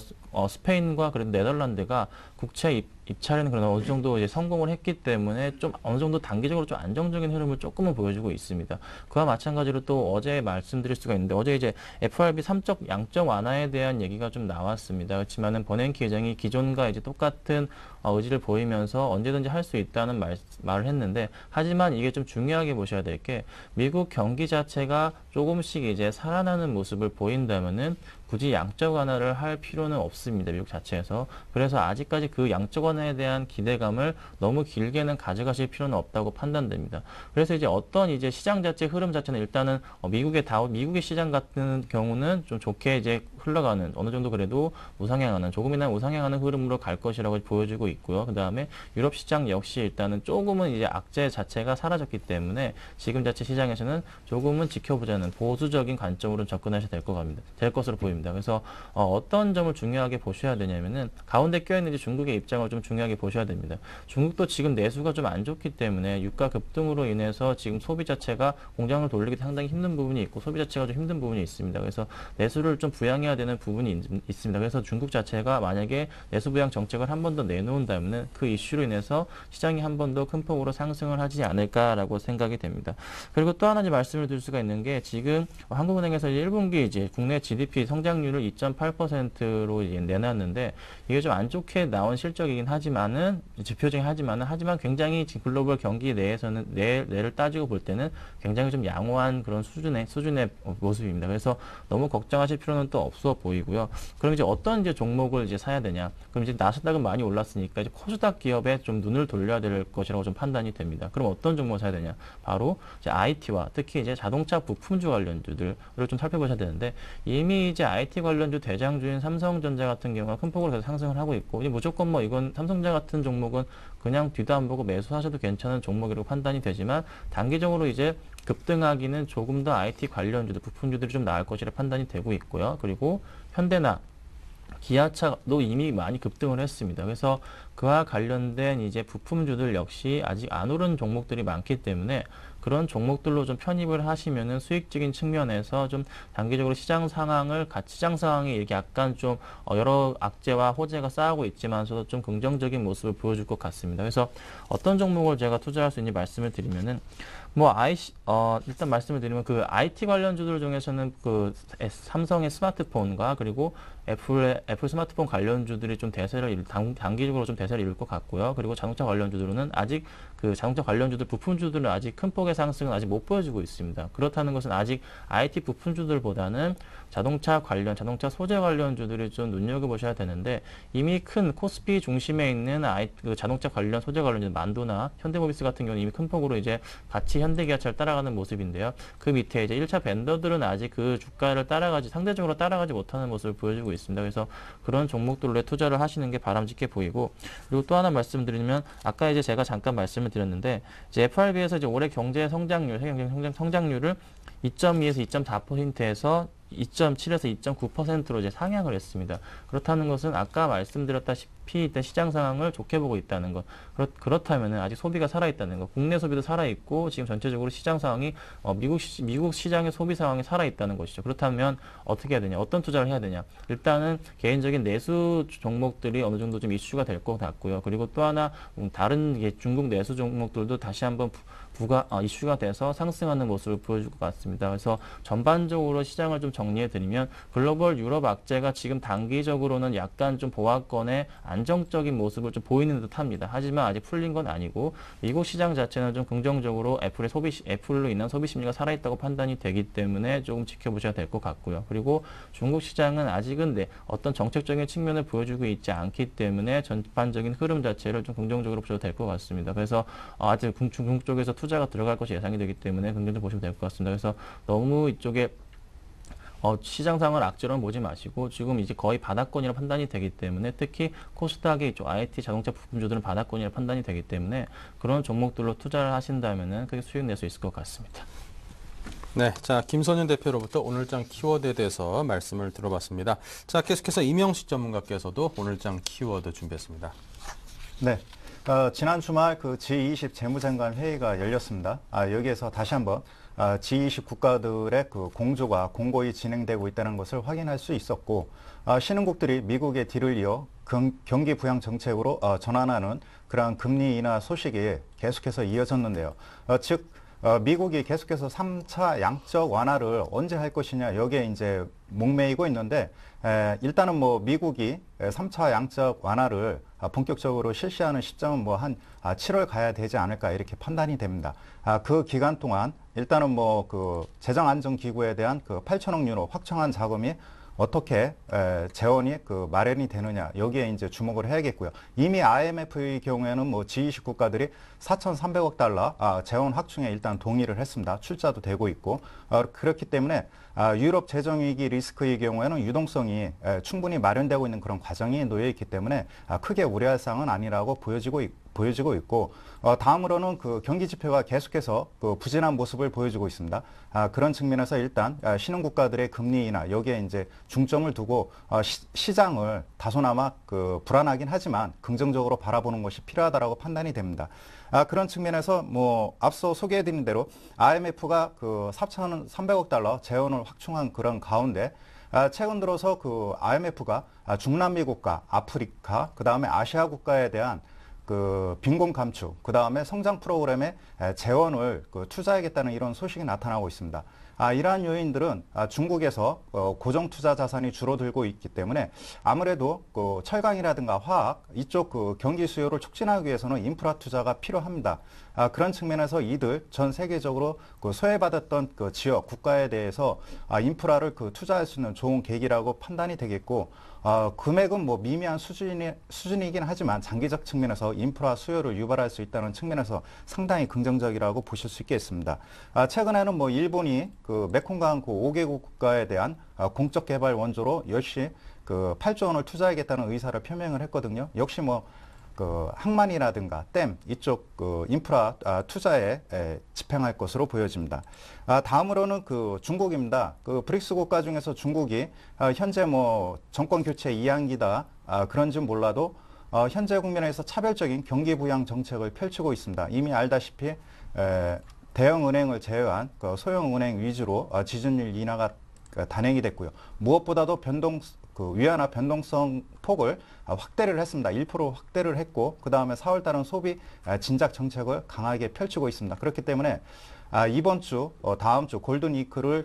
스페인과 그리고 네덜란드가 국채 입찰에는 그러나 어느 정도 이제 성공을 했기 때문에 좀 어느 정도 단기적으로 좀 안정적인 흐름을 조금은 보여주고 있습니다. 그와 마찬가지로 또 어제 말씀드릴 수가 있는데, 어제 이제 FRB 3적 양적 완화에 대한 얘기가 좀 나왔습니다. 그렇지만은 버냉키 의장이 기존과 이제 똑같은 의지를 보이면서 언제든지 할 수 있다는 말을 했는데, 하지만 이게 좀 중요하게 보셔야 될 게, 미국 경기 자체가 조금씩 이제 살아나는 모습을 보인다면은 굳이 양적 완화를 할 필요는 없습니다. 미국 자체에서. 그래서 아직까지 그 양적 완화에 대한 기대감을 너무 길게는 가져가실 필요는 없다고 판단됩니다. 그래서 이제 어떤 이제 시장 자체 흐름 자체는 일단은 미국의 시장 같은 경우는 좀 좋게 이제 흘러가는, 어느 정도 그래도 우상향하는, 조금이나 우상향하는 흐름으로 갈 것이라고 보여지고 있고요. 그 다음에 유럽 시장 역시 일단은 조금은 이제 악재 자체가 사라졌기 때문에 지금 자체 시장에서는 조금은 지켜보자는 보수적인 관점으로 접근하셔야 될 것으로 보입니다. 그래서 어떤 점을 중요하게 보셔야 되냐면은, 가운데 껴있는 이제 중국의 입장을 좀 좀 중요하게 보셔야 됩니다. 중국도 지금 내수가 좀 안 좋기 때문에 유가 급등으로 인해서 지금 소비 자체가 공장을 돌리기 상당히 힘든 부분이 있고 소비 자체가 좀 힘든 부분이 있습니다. 그래서 내수를 좀 부양해야 되는 부분이 있습니다. 그래서 중국 자체가 만약에 내수 부양 정책을 한 번 더 내놓은다면 그 이슈로 인해서 시장이 한 번 더 큰 폭으로 상승을 하지 않을까라고 생각이 됩니다. 그리고 또 하나 말씀을 드릴 수가 있는 게 지금 한국은행에서 1분기 이제 국내 GDP 성장률을 2.8%로 내놨는데 이게 좀 안 좋게 나온 실적이긴 하지만은 지표적이긴 하지만 굉장히 글로벌 경기 내에서는 내를 따지고 볼 때는 굉장히 좀 양호한 그런 수준의 모습입니다. 그래서 너무 걱정하실 필요는 또 없어 보이고요. 그럼 이제 어떤 이제 종목을 이제 사야 되냐? 그럼 이제 나스닥은 많이 올랐으니까 이제 코스닥 기업에 좀 눈을 돌려야 될 것이라고 좀 판단이 됩니다. 그럼 어떤 종목을 사야 되냐? 바로 이제 IT와 특히 이제 자동차 부품주 관련주들을 좀 살펴보셔야 되는데 이미 이제 IT 관련주 대장주인 삼성전자 같은 경우가 큰 폭으로 계속 상승을 하고 있고 무조건 뭐 이건 삼성전자 같은 종목은 그냥 뒤도 안 보고 매수하셔도 괜찮은 종목이라고 판단이 되지만 단기적으로 이제 급등하기는 조금 더 IT 관련주들, 부품주들이 좀 나을 것이라 판단이 되고 있고요. 그리고 현대나 기아차도 이미 많이 급등을 했습니다. 그래서 그와 관련된 이제 부품주들 역시 아직 안 오른 종목들이 많기 때문에 그런 종목들로 좀 편입을 하시면은 수익적인 측면에서 좀 단기적으로 시장 상황이 이렇게 약간 좀 여러 악재와 호재가 쌓이고 있지만서도 좀 긍정적인 모습을 보여줄 것 같습니다. 그래서 어떤 종목을 제가 투자할 수 있는지 말씀을 드리면은 일단 말씀을 드리면 그 IT 관련주들 중에서는 그 삼성의 스마트폰과 그리고 애플 스마트폰 관련주들이 좀 단기적으로 좀 대세를 이룰 것 같고요. 그리고 자동차 관련주들은 아직 그 자동차 관련주들 부품주들은 아직 큰 폭의 상승은 아직 못 보여주고 있습니다. 그렇다는 것은 아직 IT 부품주들보다는 자동차 소재 관련주들을 좀 눈여겨보셔야 되는데 이미 큰 코스피 중심에 있는 그 자동차 관련 소재 관련주 만도나 현대모비스 같은 경우는 이미 큰 폭으로 이제 같이 현대기아차를 따라가는 모습인데요. 그 밑에 이제 1차 벤더들은 아직 그 주가를 상대적으로 따라가지 못하는 모습을 보여주고 있습니다. 그래서 그런 종목들로 투자를 하시는 게 바람직해 보이고 그리고 또 하나 말씀드리면 아까 이제 제가 잠깐 말씀을 드렸는데 이제 FRB에서 이제 올해 경제 성장률을 2.2에서 2.4%에서 2.7에서 2.9%로 이제 상향을 했습니다. 그렇다는 것은 아까 말씀드렸다시피 일단 시장 상황을 좋게 보고 있다는 것. 그렇다면 아직 소비가 살아있다는 것. 국내 소비도 살아있고 지금 전체적으로 시장 상황이 미국 시장의 소비 상황이 살아있다는 것이죠. 그렇다면 어떻게 해야 되냐? 어떤 투자를 해야 되냐? 일단은 개인적인 내수 종목들이 어느 정도 좀 이슈가 될 것 같고요. 그리고 또 하나 다른 중국 내수 종목들도 다시 한번 이슈가 돼서 상승하는 모습을 보여줄 것 같습니다. 그래서 전반적으로 시장을 좀 정리해드리면 글로벌 유럽 악재가 지금 단기적으로는 약간 좀 보합권의 안정적인 모습을 좀 보이는 듯합니다. 하지만 아직 풀린 건 아니고 미국 시장 자체는 좀 긍정적으로 애플로 인한 소비 심리가 살아있다고 판단이 되기 때문에 조금 지켜보셔야 될 것 같고요. 그리고 중국 시장은 아직은 어떤 정책적인 측면을 보여주고 있지 않기 때문에 전반적인 흐름 자체를 좀 긍정적으로 보셔도 될 것 같습니다. 그래서 아직 중국 쪽에서 투자가 들어갈 것이 예상이 되기 때문에 긍정적으로 보시면 될 것 같습니다. 그래서 너무 이쪽에 시장 상황을 악재로 보지 마시고 지금 이제 거의 바닥권이라 판단이 되기 때문에 특히 코스닥의 이쪽 IT 자동차 부품주들은 바닥권이라 판단이 되기 때문에 그런 종목들로 투자를 하신다면은 크게 수익 낼 수 있을 것 같습니다. 네, 자 김선윤 대표로부터 오늘장 키워드에 대해서 말씀을 들어봤습니다. 자 계속해서 이명식 전문가께서도 오늘장 키워드 준비했습니다. 네. 지난 주말 그 G20 재무장관 회의가 열렸습니다. 여기에서 다시 한번 G20 국가들의 그 공조가 공고히 진행되고 있다는 것을 확인할 수 있었고, 신흥국들이 미국의 뒤를 이어 경기 부양 정책으로 전환하는 그러한 금리 인하 소식이 계속해서 이어졌는데요. 즉 미국이 계속해서 3차 양적 완화를 언제 할 것이냐 여기에 이제 목매이고 있는데 일단은 뭐 미국이 3차 양적 완화를 본격적으로 실시하는 시점은 뭐 한 7월 가야 되지 않을까 이렇게 판단이 됩니다. 그 기간 동안 일단은 뭐 그 재정안정기구에 대한 그 8천억 유로 확정한 자금이 어떻게 재원이 그 마련이 되느냐 여기에 이제 주목을 해야겠고요. 이미 IMF의 경우에는 뭐 G20 국가들이 4,300억 달러 재원 확충에 일단 동의를 했습니다. 출자도 되고 있고 그렇기 때문에 유럽 재정위기 리스크의 경우에는 유동성이 충분히 마련되고 있는 그런 과정이 놓여 있기 때문에 크게 우려할 사항은 아니라고 보여지고 있고, 다음으로는 그 경기 지표가 계속해서 그 부진한 모습을 보여주고 있습니다. 그런 측면에서 일단 신흥 국가들의 금리 인하 여기에 이제 중점을 두고 시장을 다소나마 그 불안하긴 하지만 긍정적으로 바라보는 것이 필요하다라고 판단이 됩니다. 그런 측면에서 뭐 앞서 소개해드린 대로 IMF가 그 4,300억 달러 재원을 확충한 그런 가운데 최근 들어서 그 IMF가 중남미 국가, 아프리카, 그 다음에 아시아 국가에 대한 그 빈곤 감축, 그 다음에 성장 프로그램에 재원을 투자하겠다는 이런 소식이 나타나고 있습니다. 이러한 요인들은 중국에서 고정 투자 자산이 줄어들고 있기 때문에 아무래도 그 철강이라든가 화학 이쪽 그 경기 수요를 촉진하기 위해서는 인프라 투자가 필요합니다. 그런 측면에서 이들 전 세계적으로 그 소외받았던 그 지역 국가에 대해서 인프라를 그 투자할 수 있는 좋은 계기라고 판단이 되겠고, 금액은 뭐 미미한 수준이긴 하지만 장기적 측면에서 인프라 수요를 유발할 수 있다는 측면에서 상당히 긍정적이라고 보실 수 있겠습니다. 최근에는 뭐 일본이 그 메콩강 그 5개국 국가에 대한 공적 개발 원조로 역시 그 8조 원을 투자하겠다는 의사를 표명을 했거든요. 역시 뭐 그 항만이라든가 댐 이쪽 그 인프라 투자에 집행할 것으로 보여집니다. 다음으로는 그 중국입니다. 그 브릭스 국가 중에서 중국이 현재 뭐 정권 교체 2한기다 그런지 몰라도 현재 국면에서 차별적인 경기 부양 정책을 펼치고 있습니다. 이미 알다시피 대형 은행을 제외한 그 소형 은행 위주로 지준율 인하가 단행이 됐고요. 무엇보다도 위안화 변동성 폭을 확대를 했습니다. 1% 확대를 했고, 그 다음에 4월 달은 소비 진작 정책을 강하게 펼치고 있습니다. 그렇기 때문에 이번 주, 다음 주 골든 위크를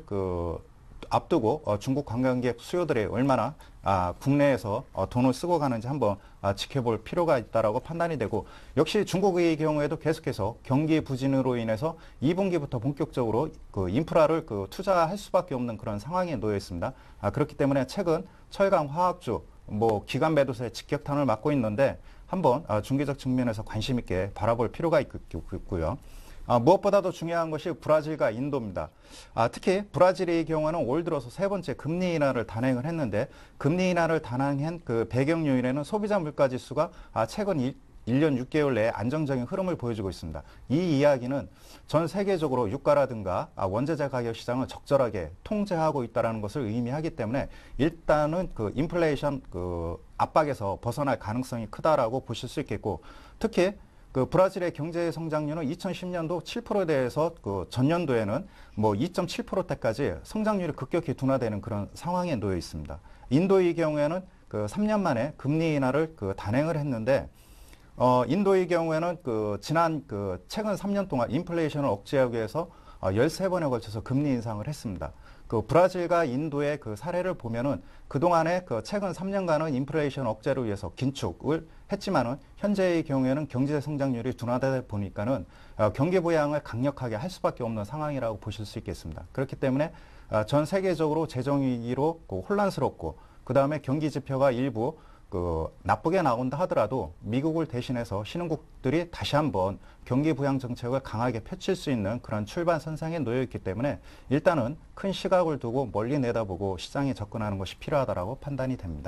앞두고 중국 관광객 수요들이 얼마나 국내에서 돈을 쓰고 가는지 한번 지켜볼 필요가 있다라고 판단이 되고, 역시 중국의 경우에도 계속해서 경기 부진으로 인해서 2분기부터 본격적으로 그 인프라를 투자할 수밖에 없는 그런 상황에 놓여 있습니다. 그렇기 때문에 최근 철강 화학주 뭐 기관 매도세의 직격탄을 맞고 있는데 한번 중기적 측면에서 관심 있게 바라볼 필요가 있고요. 무엇보다도 중요한 것이 브라질과 인도입니다. 특히 브라질의 경우는 올 들어서 세 번째 금리 인하를 단행을 했는데, 금리 인하를 단행한 그 배경 요인에는 소비자 물가 지수가 최근 1년 6개월 내에 안정적인 흐름을 보여주고 있습니다. 이 이야기는 전 세계적으로 유가라든가 원재재 가격 시장을 적절하게 통제하고 있다는 것을 의미하기 때문에 일단은 그 인플레이션 그 압박에서 벗어날 가능성이 크다라고 보실 수 있겠고, 특히 그 브라질의 경제 성장률은 2010년도 7%대에서 그 전년도에는 뭐 2.7%대까지 성장률이 급격히 둔화되는 그런 상황에 놓여 있습니다. 인도의 경우에는 그 3년 만에 금리 인하를 그 단행을 했는데, 인도의 경우에는 그 최근 3년 동안 인플레이션을 억제하기 위해서 13번에 걸쳐서 금리 인상을 했습니다. 그 브라질과 인도의 그 사례를 보면은 그동안에 그 최근 3년간은 인플레이션 억제를 위해서 긴축을 했지만은 현재의 경우에는 경제 성장률이 둔화되다 보니까는 경기 부양을 강력하게 할 수밖에 없는 상황이라고 보실 수 있겠습니다. 그렇기 때문에 전 세계적으로 재정 위기로 혼란스럽고, 그 다음에 경기 지표가 일부 나쁘게 나온다 하더라도 미국을 대신해서 신흥국들이 다시 한번 경기 부양 정책을 강하게 펼칠 수 있는 그런 출발 선상에 놓여 있기 때문에 일단은 큰 시각을 두고 멀리 내다보고 시장에 접근하는 것이 필요하다고 판단이 됩니다.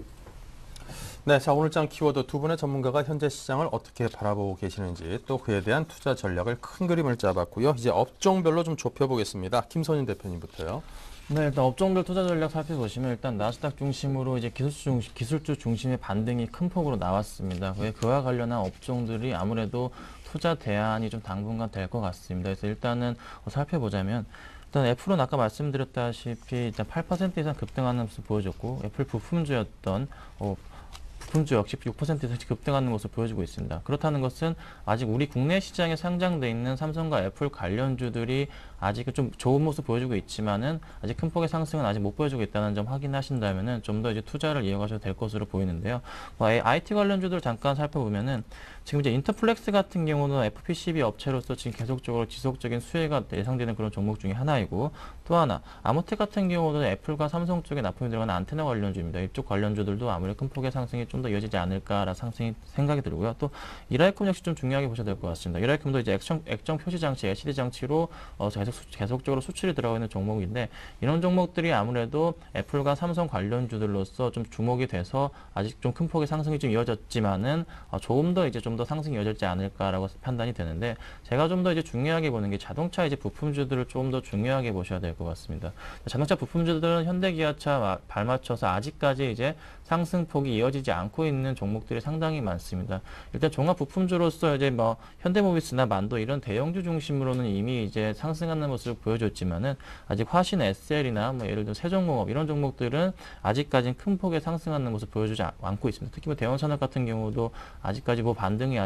네, 자, 오늘장 키워드 두 분의 전문가가 현재 시장을 어떻게 바라보고 계시는지, 또 그에 대한 투자 전략을 큰 그림을 짜봤고요. 이제 업종별로 좀 좁혀보겠습니다. 김선인 대표님부터요. 네, 일단 업종별 투자 전략 살펴보시면 일단 나스닥 중심으로 이제 기술주 중심의 반등이 큰 폭으로 나왔습니다. 왜 그와 관련한 업종들이 아무래도 투자 대안이 좀 당분간 될 것 같습니다. 그래서 일단은 살펴보자면, 일단 애플은 아까 말씀드렸다시피 일단 8% 이상 급등하는 모습을 보여줬고, 애플 부품주였던 부품주 역시 6% 이상 급등하는 모습을 보여주고 있습니다. 그렇다는 것은 아직 우리 국내 시장에 상장돼 있는 삼성과 애플 관련주들이 아직은 좀 좋은 모습 보여주고 있지만은 아직 큰 폭의 상승은 아직 못 보여주고 있다는 점 확인하신다면은 좀 더 이제 투자를 이어가셔도 될 것으로 보이는데요. IT 관련주들 잠깐 살펴보면은 지금 이제 인터플렉스 같은 경우는 FPCB 업체로서 지금 계속적으로 지속적인 수혜가 예상되는 그런 종목 중에 하나이고, 또 하나 아모텍 같은 경우는 애플과 삼성 쪽에 납품이 들어가는 안테나 관련주입니다. 이쪽 관련주들도 아무래도 큰 폭의 상승이 좀 더 이어지지 않을까라는 생각이 들고요. 또 이라이콤 역시 좀 중요하게 보셔야 될 것 같습니다. 이라이콤도 이제 액정 표시 장치, LCD 장치로 계속적으로 수출이 들어가 있는 종목인데, 이런 종목들이 아무래도 애플과 삼성 관련주들로서 좀 주목이 돼서 아직 좀 큰 폭의 상승이 좀 이어졌지만은 조금 더 이제 좀 좀 더 상승이 이어질지 않을까라고 판단이 되는데 제가 좀 더 이제 중요하게 보는 게 자동차 이제 부품주들을 좀 더 중요하게 보셔야 될 것 같습니다. 자동차 부품주들은 현대기아차 발맞춰서 아직까지 이제 상승폭이 이어지지 않고 있는 종목들이 상당히 많습니다. 일단 종합 부품주로서 이제 뭐 현대모비스나 만도 이런 대형주 중심으로는 이미 이제 상승하는 모습을 보여줬지만은 아직 화신 SL이나 뭐 예를 들어 세종공업 이런 종목들은 아직까지는 큰 폭의 상승하는 모습을 보여주지 않고 있습니다. 특히 뭐 대원산업 같은 경우도 아직까지 뭐 반등이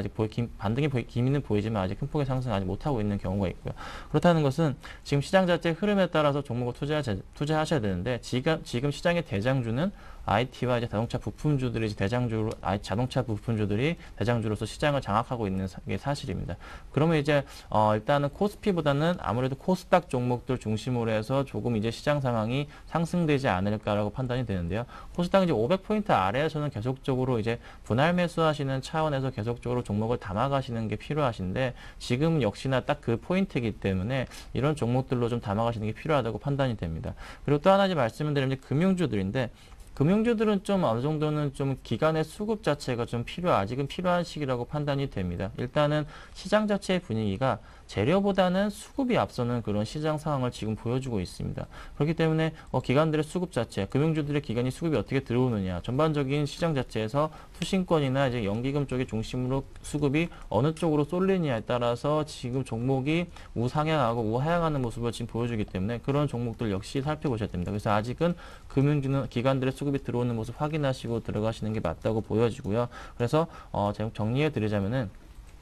기미는 보이지만 아직 큰 폭의 상승 아직 못하고 있는 경우가 있고요. 그렇다는 것은 지금 시장 자체 흐름에 따라서 종목을 투자하셔야 되는데 지금 시장의 대장주는 IT와 이제 자동차 부품주들이 자동차 부품주들이 대장주로서 시장을 장악하고 있는 게 사실입니다. 그러면 이제 일단은 코스피보다는 아무래도 코스닥 종목들 중심으로 해서 조금 이제 시장 상황이 상승되지 않을까라고 판단이 되는데요. 코스닥은 이제 500포인트 아래에서는 계속적으로 이제 분할 매수하시는 차원에서 계속적으로 종목을 담아가시는 게 필요하신데 지금 역시나 딱 그 포인트이기 때문에 이런 종목들로 좀 담아가시는 게 필요하다고 판단이 됩니다. 그리고 또 하나 이제 말씀을 드리면 금융주들인데 금융주들은 좀 어느 정도는 좀 기간의 수급 자체가 좀 아직은 필요한 시기라고 판단이 됩니다. 일단은 시장 자체의 분위기가 재료보다는 수급이 앞서는 그런 시장 상황을 지금 보여주고 있습니다. 그렇기 때문에 기관들의 수급 자체, 금융주들의 기관이 수급이 어떻게 들어오느냐, 전반적인 시장 자체에서 투신권이나 이제 연기금 쪽의 중심으로 수급이 어느 쪽으로 쏠리느냐에 따라서 지금 종목이 우상향하고 우하향하는 모습을 지금 보여주기 때문에 그런 종목들 역시 살펴보셔야 됩니다. 그래서 아직은 금융주는 기관들의 수급이 들어오는 모습 확인하시고 들어가시는 게 맞다고 보여지고요. 그래서 제가 정리해 드리자면은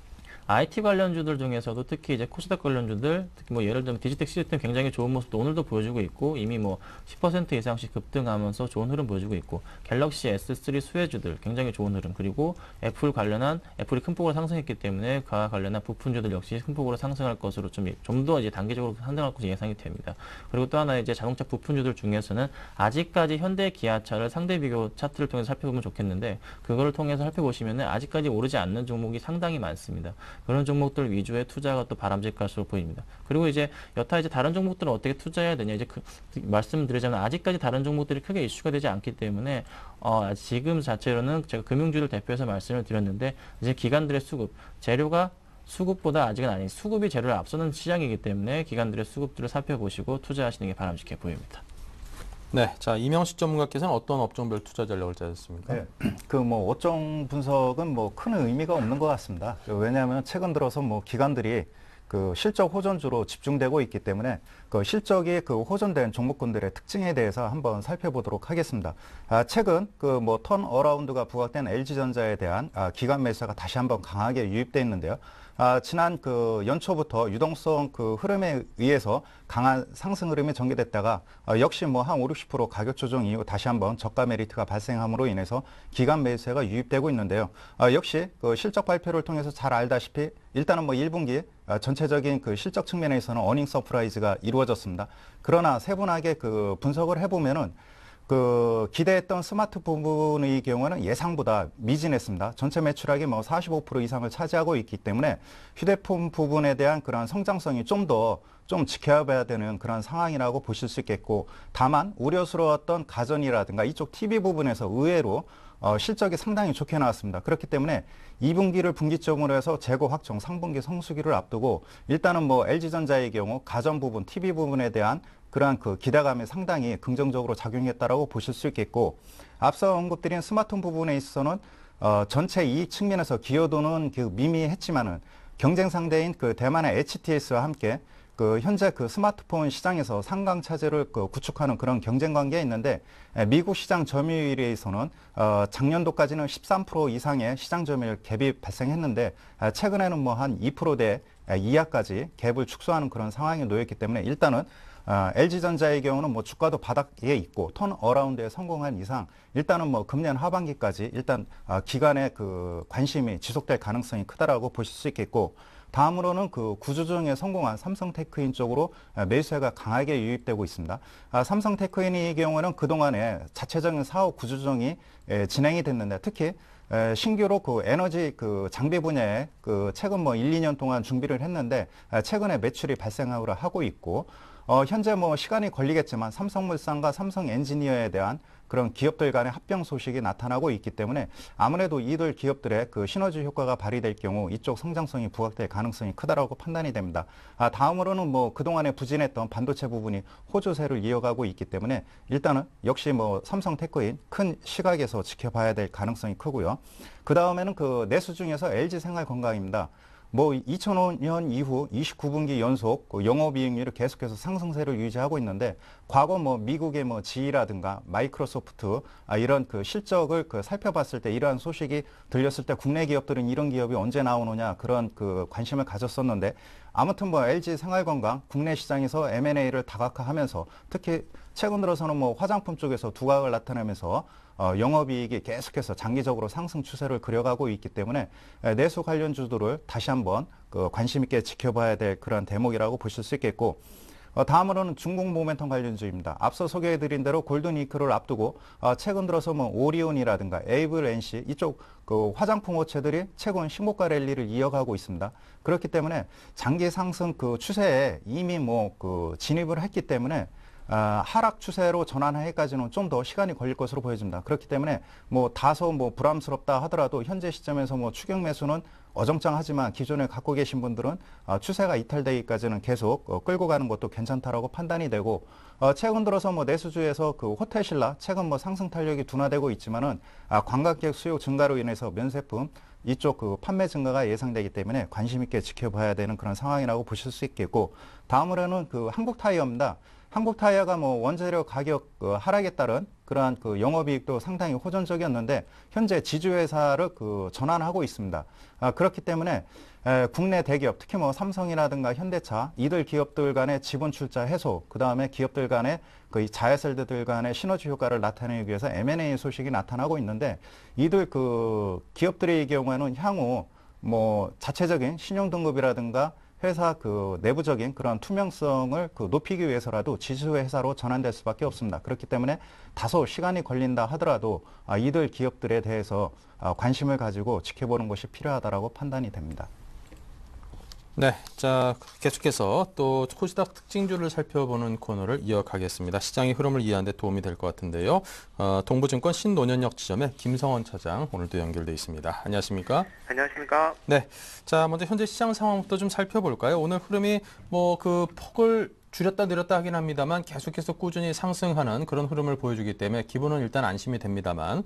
IT 관련주들 중에서도 특히 이제 코스닥 관련주들, 특히 뭐 예를 들면 디지텍 시스템 굉장히 좋은 모습도 오늘도 보여주고 있고 이미 뭐 10% 이상씩 급등하면서 좋은 흐름 보여주고 있고 갤럭시 S3 수혜주들 굉장히 좋은 흐름, 그리고 애플이 큰 폭으로 상승했기 때문에 그와 관련한 부품주들 역시 큰 폭으로 상승할 것으로 좀 더 이제 단기적으로 상승할 것으로 예상이 됩니다. 그리고 또 하나 이제 자동차 부품주들 중에서는 아직까지 현대 기아차를 상대 비교 차트를 통해서 살펴보면 좋겠는데 그거를 통해서 살펴보시면은 아직까지 오르지 않는 종목이 상당히 많습니다. 그런 종목들 위주의 투자가 또 바람직할 것으로 보입니다. 그리고 이제 여타 이제 다른 종목들은 어떻게 투자해야 되냐 이제 말씀드리자면 아직까지 다른 종목들이 크게 이슈가 되지 않기 때문에 지금 자체로는 제가 금융주를 대표해서 말씀을 드렸는데 이제 기관들의 재료가 수급보다 아직은 아닌 수급이 재료를 앞서는 시장이기 때문에 기관들의 수급들을 살펴보시고 투자하시는 게 바람직해 보입니다. 네, 자 이명식 전문가께서는 어떤 업종별 투자 전략을 짜셨습니까? 네, 뭐 업종 분석은 뭐 큰 의미가 없는 것 같습니다. 왜냐하면 최근 들어서 뭐 기관들이 그 실적 호전주로 집중되고 있기 때문에 그 실적이 그 호전된 종목군들의 특징에 대해서 한번 살펴보도록 하겠습니다. 최근 그 뭐 턴어라운드가 부각된 LG전자에 대한 기관 매수가 다시 한번 강하게 유입돼 있는데요. 지난 그 연초부터 유동성 그 흐름에 의해서 강한 상승 흐름이 전개됐다가 역시 뭐 한 5-60% 가격 조정 이후 다시 한번 저가 메리트가 발생함으로 인해서 기관 매수세가 유입되고 있는데요. 역시 그 실적 발표를 통해서 잘 알다시피 일단은 뭐 1분기 전체적인 그 실적 측면에서는 어닝 서프라이즈가 이루어졌습니다. 그러나 세분하게 그 분석을 해보면은 그 기대했던 스마트 부분의 경우는 예상보다 미진했습니다. 전체 매출액이 뭐 45% 이상을 차지하고 있기 때문에 휴대폰 부분에 대한 그런 성장성이 좀 지켜봐야 되는 그런 상황이라고 보실 수 있겠고, 다만 우려스러웠던 가전이라든가 이쪽 TV 부분에서 의외로 실적이 상당히 좋게 나왔습니다. 그렇기 때문에 2분기를 분기점으로 해서 재고 확정, 상분기 성수기를 앞두고 일단은 뭐 LG전자의 경우 가전 부분, TV 부분에 대한 그러한 그 기대감이 상당히 긍정적으로 작용했다라고 보실 수 있겠고, 앞서 언급드린 스마트폰 부분에 있어서는 전체 이익 측면에서 기여도는 그 미미했지만은 경쟁 상대인 그 대만의 HTS와 함께 그 현재 그 스마트폰 시장에서 상강 차지를 그 구축하는 그런 경쟁 관계에 있는데, 미국 시장 점유율에서는 작년도까지는 13% 이상의 시장 점유율 갭이 발생했는데 최근에는 뭐 한 2%대 이하까지 갭을 축소하는 그런 상황에 놓였기 때문에 일단은 LG전자의 경우는 뭐 주가도 바닥에 있고 턴어라운드에 성공한 이상 일단은 뭐 금년 하반기까지 일단 기관의 그 관심이 지속될 가능성이 크다라고 보실 수 있겠고, 다음으로는 그 구조조정에 성공한 삼성테크인 쪽으로 매수세가 강하게 유입되고 있습니다. 삼성테크인의 경우는 그동안에 자체적인 사업 구조조정이 진행이 됐는데, 특히 신규로 그 에너지 그 장비 분야에 그 최근 뭐 1-2년 동안 준비를 했는데 최근에 매출이 발생하고 있고, 현재 뭐 시간이 걸리겠지만 삼성물산과 삼성엔지니어에 대한 그런 기업들 간의 합병 소식이 나타나고 있기 때문에 아무래도 이들 기업들의 그 시너지 효과가 발휘될 경우 이쪽 성장성이 부각될 가능성이 크다라고 판단이 됩니다. 다음으로는 뭐 그동안에 부진했던 반도체 부분이 호조세를 이어가고 있기 때문에 일단은 역시 뭐 삼성테크인 큰 시각에서 지켜봐야 될 가능성이 크고요. 그 다음에는 그 내수 중에서 LG생활건강입니다. 뭐 2005년 이후 29분기 연속 그 영업이익률이 계속해서 상승세를 유지하고 있는데 과거 뭐 미국의 뭐 GE라든가 마이크로소프트 이런 그 실적을 그 살펴봤을 때 이러한 소식이 들렸을 때 국내 기업들은 이런 기업이 언제 나오느냐 그런 그 관심을 가졌었는데 아무튼 뭐 LG 생활건강 국내 시장에서 M&A를 다각화하면서 특히 최근 들어서는 뭐 화장품 쪽에서 두각을 나타내면서 영업이익이 계속해서 장기적으로 상승 추세를 그려가고 있기 때문에 내수 관련주들을 다시 한번 그 관심 있게 지켜봐야 될 그런 대목이라고 보실 수 있겠고 다음으로는 중국 모멘텀 관련주입니다. 앞서 소개해드린 대로 골든위크를 앞두고 최근 들어서 뭐 오리온이라든가 에이블 NC 이쪽 그 화장품 업체들이 최근 신고가 랠리를 이어가고 있습니다. 그렇기 때문에 장기 상승 그 추세에 이미 뭐 그 진입을 했기 때문에 하락 추세로 전환하기까지는 좀 더 시간이 걸릴 것으로 보여집니다. 그렇기 때문에 뭐 다소 뭐 부담스럽다 하더라도 현재 시점에서 뭐 추격 매수는 어정쩡하지만 기존에 갖고 계신 분들은 추세가 이탈되기까지는 계속 끌고 가는 것도 괜찮다라고 판단이 되고 최근 들어서 뭐 내수주에서 그 호텔신라 최근 뭐 상승 탄력이 둔화되고 있지만은 관광객 수요 증가로 인해서 면세품 이쪽 그 판매 증가가 예상되기 때문에 관심 있게 지켜봐야 되는 그런 상황이라고 보실 수 있겠고 다음으로는 그 한국타이어입니다. 한국타이어가 뭐 원재료 가격 하락에 따른 그러한 그 영업이익도 상당히 호전적이었는데 현재 지주회사를 그 전환하고 있습니다. 그렇기 때문에 국내 대기업 특히 뭐 삼성이라든가 현대차 이들 기업들 간의 지분 출자 해소 그 다음에 기업들 간의 그 자회사들 간의 시너지 효과를 나타내기 위해서 M&A 소식이 나타나고 있는데 이들 그 기업들의 경우에는 향후 뭐 자체적인 신용 등급이라든가 회사 그 내부적인 그런 투명성을 그 높이기 위해서라도 지주회사로 전환될 수밖에 없습니다. 그렇기 때문에 다소 시간이 걸린다 하더라도 이들 기업들에 대해서 관심을 가지고 지켜보는 것이 필요하다라고 판단이 됩니다. 네, 자 계속해서 또 코스닥 특징주를 살펴보는 코너를 이어가겠습니다. 시장의 흐름을 이해하는 데 도움이 될 것 같은데요. 동부증권 신논현역 지점의 김성원 차장 오늘도 연결돼 있습니다. 안녕하십니까? 안녕하십니까? 네, 자 먼저 현재 시장 상황부터 좀 살펴볼까요? 오늘 흐름이 뭐 그 폭을 줄였다 늘렸다 하긴 합니다만 계속해서 꾸준히 상승하는 그런 흐름을 보여주기 때문에 기분은 일단 안심이 됩니다만.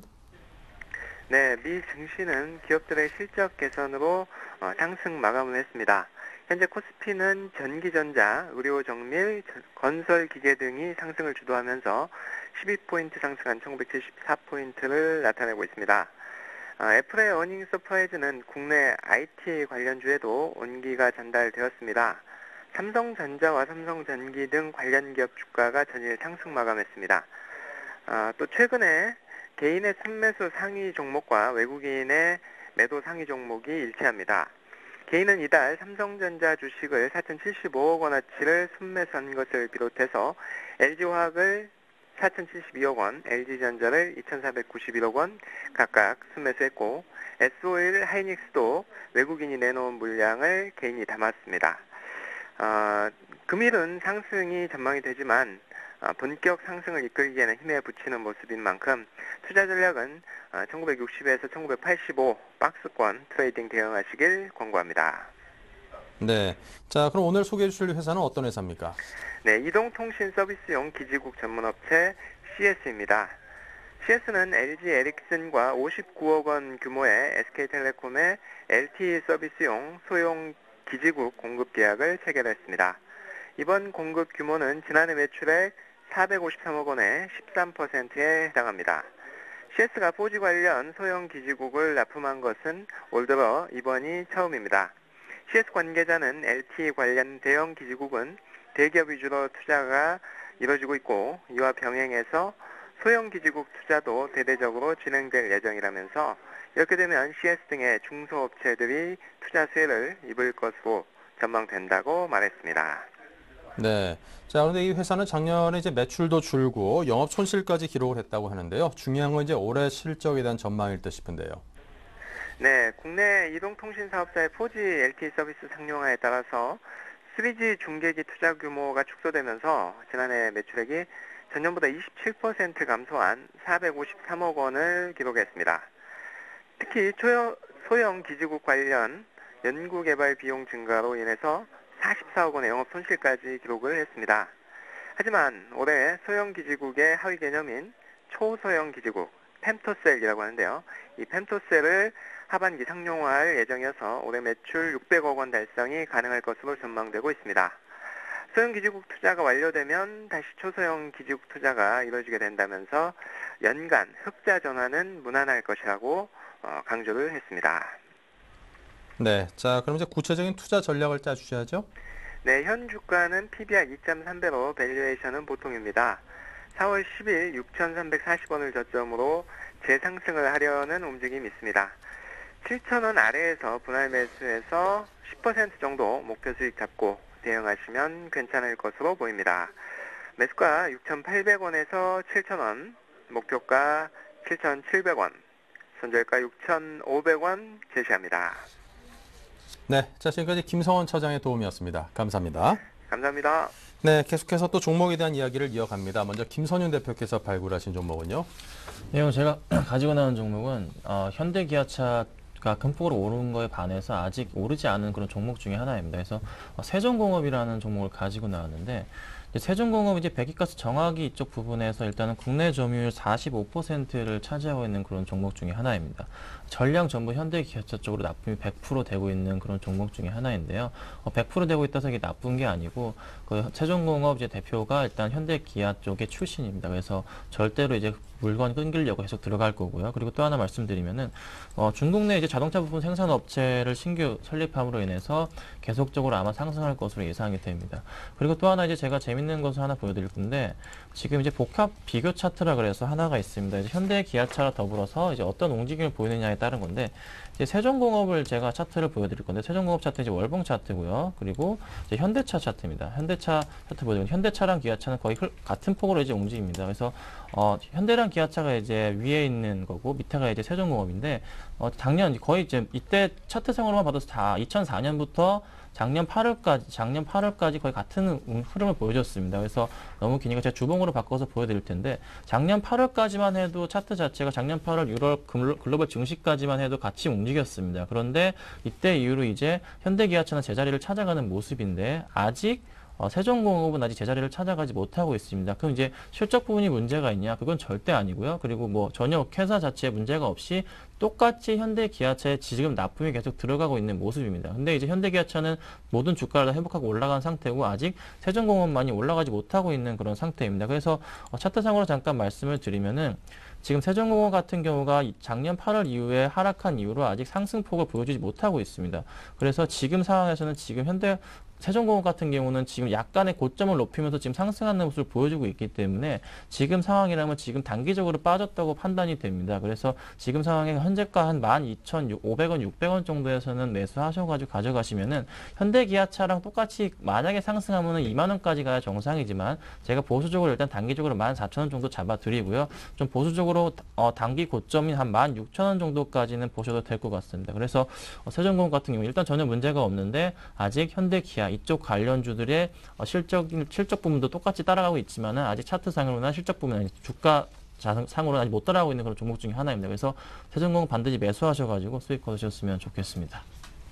네, 미 증시는 기업들의 실적 개선으로 상승 마감을 했습니다. 현재 코스피는 전기전자, 의료정밀, 건설기계 등이 상승을 주도하면서 12포인트 상승한 1974포인트를 나타내고 있습니다. 애플의 어닝 서프라이즈는 국내 IT 관련주에도 온기가 전달되었습니다. 삼성전자와 삼성전기 등 관련 기업 주가가 전일 상승 마감했습니다. 또 최근에 개인의 순매수 상위 종목과 외국인의 매도 상위 종목이 일치합니다. 개인은 이달 삼성전자 주식을 4,075억 원어치를 순매수한 것을 비롯해서 LG화학을 4,072억 원, LG전자를 2,491억 원 각각 순매수했고 S-오일, 하이닉스도 외국인이 내놓은 물량을 개인이 담았습니다. 금일은 상승이 전망이 되지만 본격 상승을 이끌기에는 힘에 부치는 모습인 만큼 투자 전략은 1960에서 1985 박스권 트레이딩 대응하시길 권고합니다. 네, 자 그럼 오늘 소개해 주실 회사는 어떤 회사입니까? 네, 이동통신 서비스용 기지국 전문업체 CS입니다. CS는 LG 에릭슨과 59억 원 규모의 SK텔레콤의 LTE 서비스용 소형 기지국 공급 계약을 체결했습니다. 이번 공급 규모는 지난해 매출액 453억 원의 13%에 해당합니다. CS가 4G 관련 소형 기지국을 납품한 것은 올 들어 이번이 처음입니다. CS 관계자는 LTE 관련 대형 기지국은 대기업 위주로 투자가 이뤄지고 있고 이와 병행해서 소형 기지국 투자도 대대적으로 진행될 예정이라면서 이렇게 되면 CS 등의 중소업체들이 투자 수혜를 입을 것으로 전망된다고 말했습니다. 네. 자, 그런데 이 회사는 작년에 이제 매출도 줄고 영업 손실까지 기록을 했다고 하는데요. 중요한 건 이제 올해 실적에 대한 전망일 듯 싶은데요. 네, 국내 이동통신 사업자의 4G LTE 서비스 상용화에 따라서 3G 중계기 투자 규모가 축소되면서 지난해 매출액이 전년보다 27% 감소한 453억 원을 기록했습니다. 특히 소형 기지국 관련 연구개발 비용 증가로 인해서 44억 원의 영업 손실까지 기록을 했습니다. 하지만 올해 소형 기지국의 하위 개념인 초소형 기지국, 펜토셀이라고 하는데요. 이 펜토셀을 하반기 상용화할 예정이어서 올해 매출 600억 원 달성이 가능할 것으로 전망되고 있습니다. 소형 기지국 투자가 완료되면 다시 초소형 기지국 투자가 이루어지게 된다면서 연간 흑자 전환은 무난할 것이라고 강조를 했습니다. 네, 자 그럼 이제 구체적인 투자 전략을 짜주셔야죠. 네, 현 주가는 PBR 2.3배로 밸류에이션은 보통입니다. 4월 10일 6,340원을 저점으로 재상승을 하려는 움직임이 있습니다. 7,000원 아래에서 분할 매수해서 10% 정도 목표 수익 잡고 대응하시면 괜찮을 것으로 보입니다. 매수가 6,800원에서 7,000원, 목표가 7,700원, 손절가 6,500원 제시합니다. 네, 자 지금까지 김성원 처장의 도움이었습니다. 감사합니다. 감사합니다. 네, 계속해서 또 종목에 대한 이야기를 이어갑니다. 먼저 김선윤 대표께서 발굴하신 종목은요. 네, 제가 가지고 나온 종목은 현대기아차가 큰 폭으로 오른 거에 반해서 아직 오르지 않은 그런 종목 중에 하나입니다. 그래서 세종공업이라는 종목을 가지고 나왔는데 세종공업 이제 배기가스 정화기 이쪽 부분에서 일단은 국내 점유율 45%를 차지하고 있는 그런 종목 중에 하나입니다. 전량 전부 현대기아차 쪽으로 납품이 100% 되고 있는 그런 종목 중에 하나인데요. 100% 되고 있다서 이게 나쁜 게 아니고 그 세종공업 이제 대표가 일단 현대기아 쪽의 출신입니다. 그래서 절대로 이제 물건 끊기려고 계속 들어갈 거고요. 그리고 또 하나 말씀드리면은 중국 내 이제 자동차 부품 생산 업체를 신규 설립함으로 인해서 계속적으로 아마 상승할 것으로 예상이 됩니다. 그리고 또 하나 이제 제가 재밌는 것을 하나 보여드릴 건데 지금 이제 복합 비교 차트라 그래서 하나가 있습니다. 이제 현대 기아차와 더불어서 이제 어떤 움직임을 보이느냐에 따른 건데 이제 세종공업을 제가 차트를 보여드릴 건데 세종공업 차트 이제 월봉 차트고요. 그리고 이제 현대차 차트입니다. 현대차 차트 보여드리면 현대차랑 기아차는 거의 같은 폭으로 이제 움직입니다. 그래서 현대랑 기아차가 이제 위에 있는 거고 밑에가 이제 세종공업인데 작년 거의 이제 이때 차트상으로만 봐도 다 2004년부터 작년 8월까지 거의 같은 흐름을 보여줬습니다. 그래서 너무 기니까 제가 주봉으로 바꿔서 보여드릴 텐데 작년 8월까지만 해도 차트 자체가 작년 8월 유럽 글로벌 증시까지만 해도 같이 움직였습니다. 그런데 이때 이후로 이제 현대기아차는 제자리를 찾아가는 모습인데 아직 세종공업은 아직 제자리를 찾아가지 못하고 있습니다. 그럼 이제 실적 부분이 문제가 있냐? 그건 절대 아니고요. 그리고 뭐 전혀 회사 자체에 문제가 없이 똑같이 현대기아차에 지금 납품이 계속 들어가고 있는 모습입니다. 근데 이제 현대기아차는 모든 주가를 다 회복하고 올라간 상태고 아직 세종공업만이 올라가지 못하고 있는 그런 상태입니다. 그래서 차트상으로 잠깐 말씀을 드리면은 지금 세종공업 같은 경우가 작년 8월 이후에 하락한 이후로 아직 상승폭을 보여주지 못하고 있습니다. 그래서 지금 상황에서는 지금 세종공업 같은 경우는 지금 약간의 고점을 높이면서 지금 상승하는 모습을 보여주고 있기 때문에 지금 상황이라면 지금 단기적으로 빠졌다고 판단이 됩니다. 그래서 지금 상황에 현재가 한 12,500원, 600원 정도에서는 매수하셔가지고 가져가시면은 현대기아차랑 똑같이 만약에 상승하면은 2만 원까지 가야 정상이지만 제가 보수적으로 일단 단기적으로 14,000원 정도 잡아드리고요. 좀 보수적으로 단기 고점인 한 16,000원 정도까지는 보셔도 될 것 같습니다. 그래서 세종공업 같은 경우 일단 전혀 문제가 없는데 아직 현대기아 이쪽 관련주들의 실적 부분도 똑같이 따라가고 있지만은 아직 차트상으로나 실적 부분 아니 주가 상으로는 아직 못 따라가고 있는 그런 종목 중에 하나입니다. 그래서 세종공업 반드시 매수하셔가지고 수익 거두셨으면 좋겠습니다.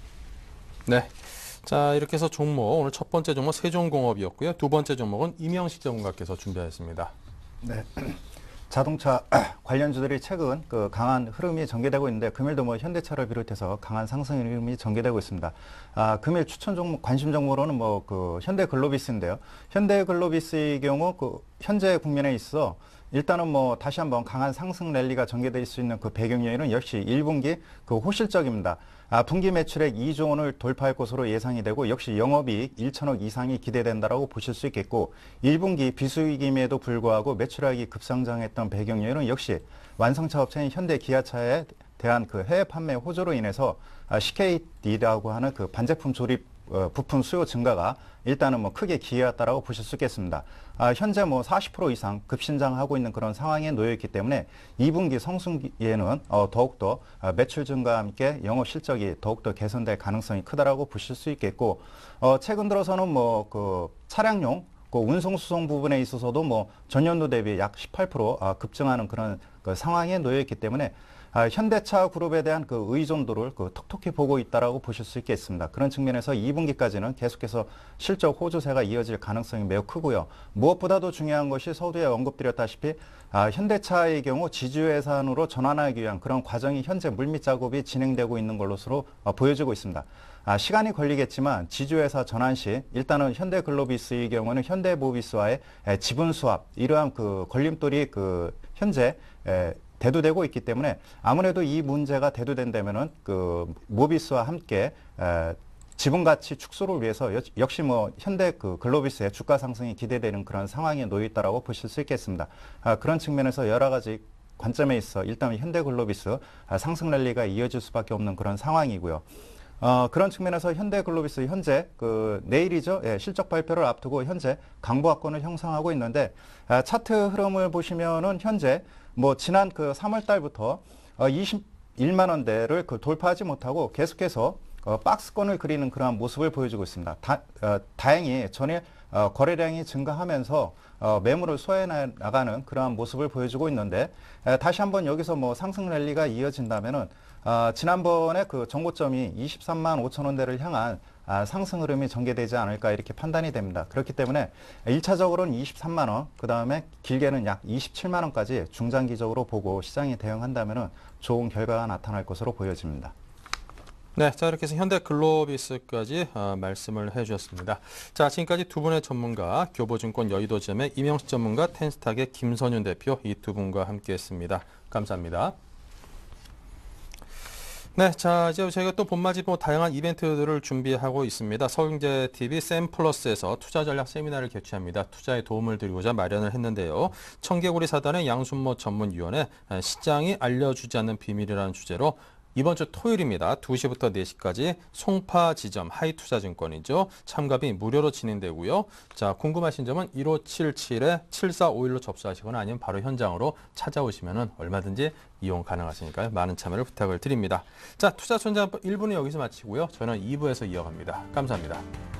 네. 자, 이렇게 해서 종목 오늘 첫 번째 종목 세종공업이었고요. 두 번째 종목은 이명식 전문가께서 준비하였습니다. 네. 자동차 관련주들이 최근 강한 흐름이 전개되고 있는데 금일도 뭐 현대차를 비롯해서 강한 상승 흐름이 전개되고 있습니다. 금일 추천 종목, 관심 종목으로는 현대글로비스인데요. 현대글로비스의 경우 현재 국면에 있어 일단은 다시 한번 강한 상승 랠리가 전개될 수 있는 그 배경 요인은 역시 1분기 호실적입니다. 분기 매출액 2조 원을 돌파할 것으로 예상이 되고 역시 영업이익 1천억 이상이 기대된다라고 보실 수 있겠고 1분기 비수익임에도 불구하고 매출액이 급상승했던 배경 요인은 역시 완성차 업체인 현대기아차에 대한 그 해외 판매 호조로 인해서 CKD라고 하는 그 반제품 조립 부품 수요 증가가 일단은 크게 기여했다라고 보실 수 있겠습니다. 현재 40% 이상 급신장하고 있는 그런 상황에 놓여 있기 때문에 2분기 성수기에는 더욱더 매출 증가와 함께 영업 실적이 더욱더 개선될 가능성이 크다라고 보실 수 있겠고 최근 들어서는 차량용 그 운송 수송 부분에 있어서도 뭐 전년도 대비 약 18% 급증하는 그런 그 상황에 놓여 있기 때문에 현대차 그룹에 대한 그 의존도를 톡톡히 보고 있다라고 보실 수 있겠습니다. 그런 측면에서 2분기까지는 계속해서 실적 호조세가 이어질 가능성이 매우 크고요. 무엇보다도 중요한 것이 서두에 언급드렸다시피 현대차의 경우 지주회사로 전환하기 위한 그런 과정이 현재 물밑 작업이 진행되고 있는 것으로 보여지고 있습니다. 시간이 걸리겠지만 지주회사 전환 시 일단은 현대글로비스의 경우는 현대모비스와의 지분 수합 이러한 그 걸림돌이 그 현재 대두되고 있기 때문에 아무래도 이 문제가 대두된다면은 그 모비스와 함께 지분 가치 축소를 위해서 역시 뭐 현대 그 글로비스의 주가 상승이 기대되는 그런 상황에 놓여 있다라고 보실 수 있겠습니다. 그런 측면에서 여러 가지 관점에 있어 일단 현대글로비스 상승 랠리가 이어질 수밖에 없는 그런 상황이고요. 그런 측면에서 현대글로비스 현재 그 내일이죠. 실적 발표를 앞두고 현재 강보합권을 형성하고 있는데 차트 흐름을 보시면은 현재 뭐 지난 그 3월 달부터 21만 원대를 돌파하지 못하고 계속해서 박스권을 그리는 그러한 모습을 보여주고 있습니다. 다행히 전일 거래량이 증가하면서 매물을 소화해 나가는 그러한 모습을 보여주고 있는데 다시 한번 여기서 뭐 상승 랠리가 이어진다면은 지난번에 그 정고점이 23만 5천 원대를 향한 상승 흐름이 전개되지 않을까 이렇게 판단이 됩니다. 그렇기 때문에 1차적으로는 23만 원, 그 다음에 길게는 약 27만 원까지 중장기적으로 보고 시장이 대응한다면 좋은 결과가 나타날 것으로 보여집니다. 네, 자 이렇게 해서 현대글로비스까지 말씀을 해주셨습니다. 자, 지금까지 두 분의 전문가, 교보증권 여의도지점의 임영식 전문가, 텐스탁의 김선윤 대표 이 두 분과 함께했습니다. 감사합니다. 네, 자 이제 저희가 또 봄맞이 다양한 이벤트들을 준비하고 있습니다. 서울경제TV 샘플러스에서 투자 전략 세미나를 개최합니다. 투자에 도움을 드리고자 마련을 했는데요. 청개구리 사단의 양순모 전문위원회 시장이 알려주지 않는 비밀이라는 주제로 이번 주 토요일입니다. 2시부터 4시까지 송파 지점 하이투자증권이죠. 참가비 무료로 진행되고요. 자, 궁금하신 점은 1577-7451로 접수하시거나 아니면 바로 현장으로 찾아오시면 얼마든지 이용 가능하시니까요. 많은 참여를 부탁을 드립니다. 자, 투자손자법 1부는 여기서 마치고요. 저는 2부에서 이어갑니다. 감사합니다.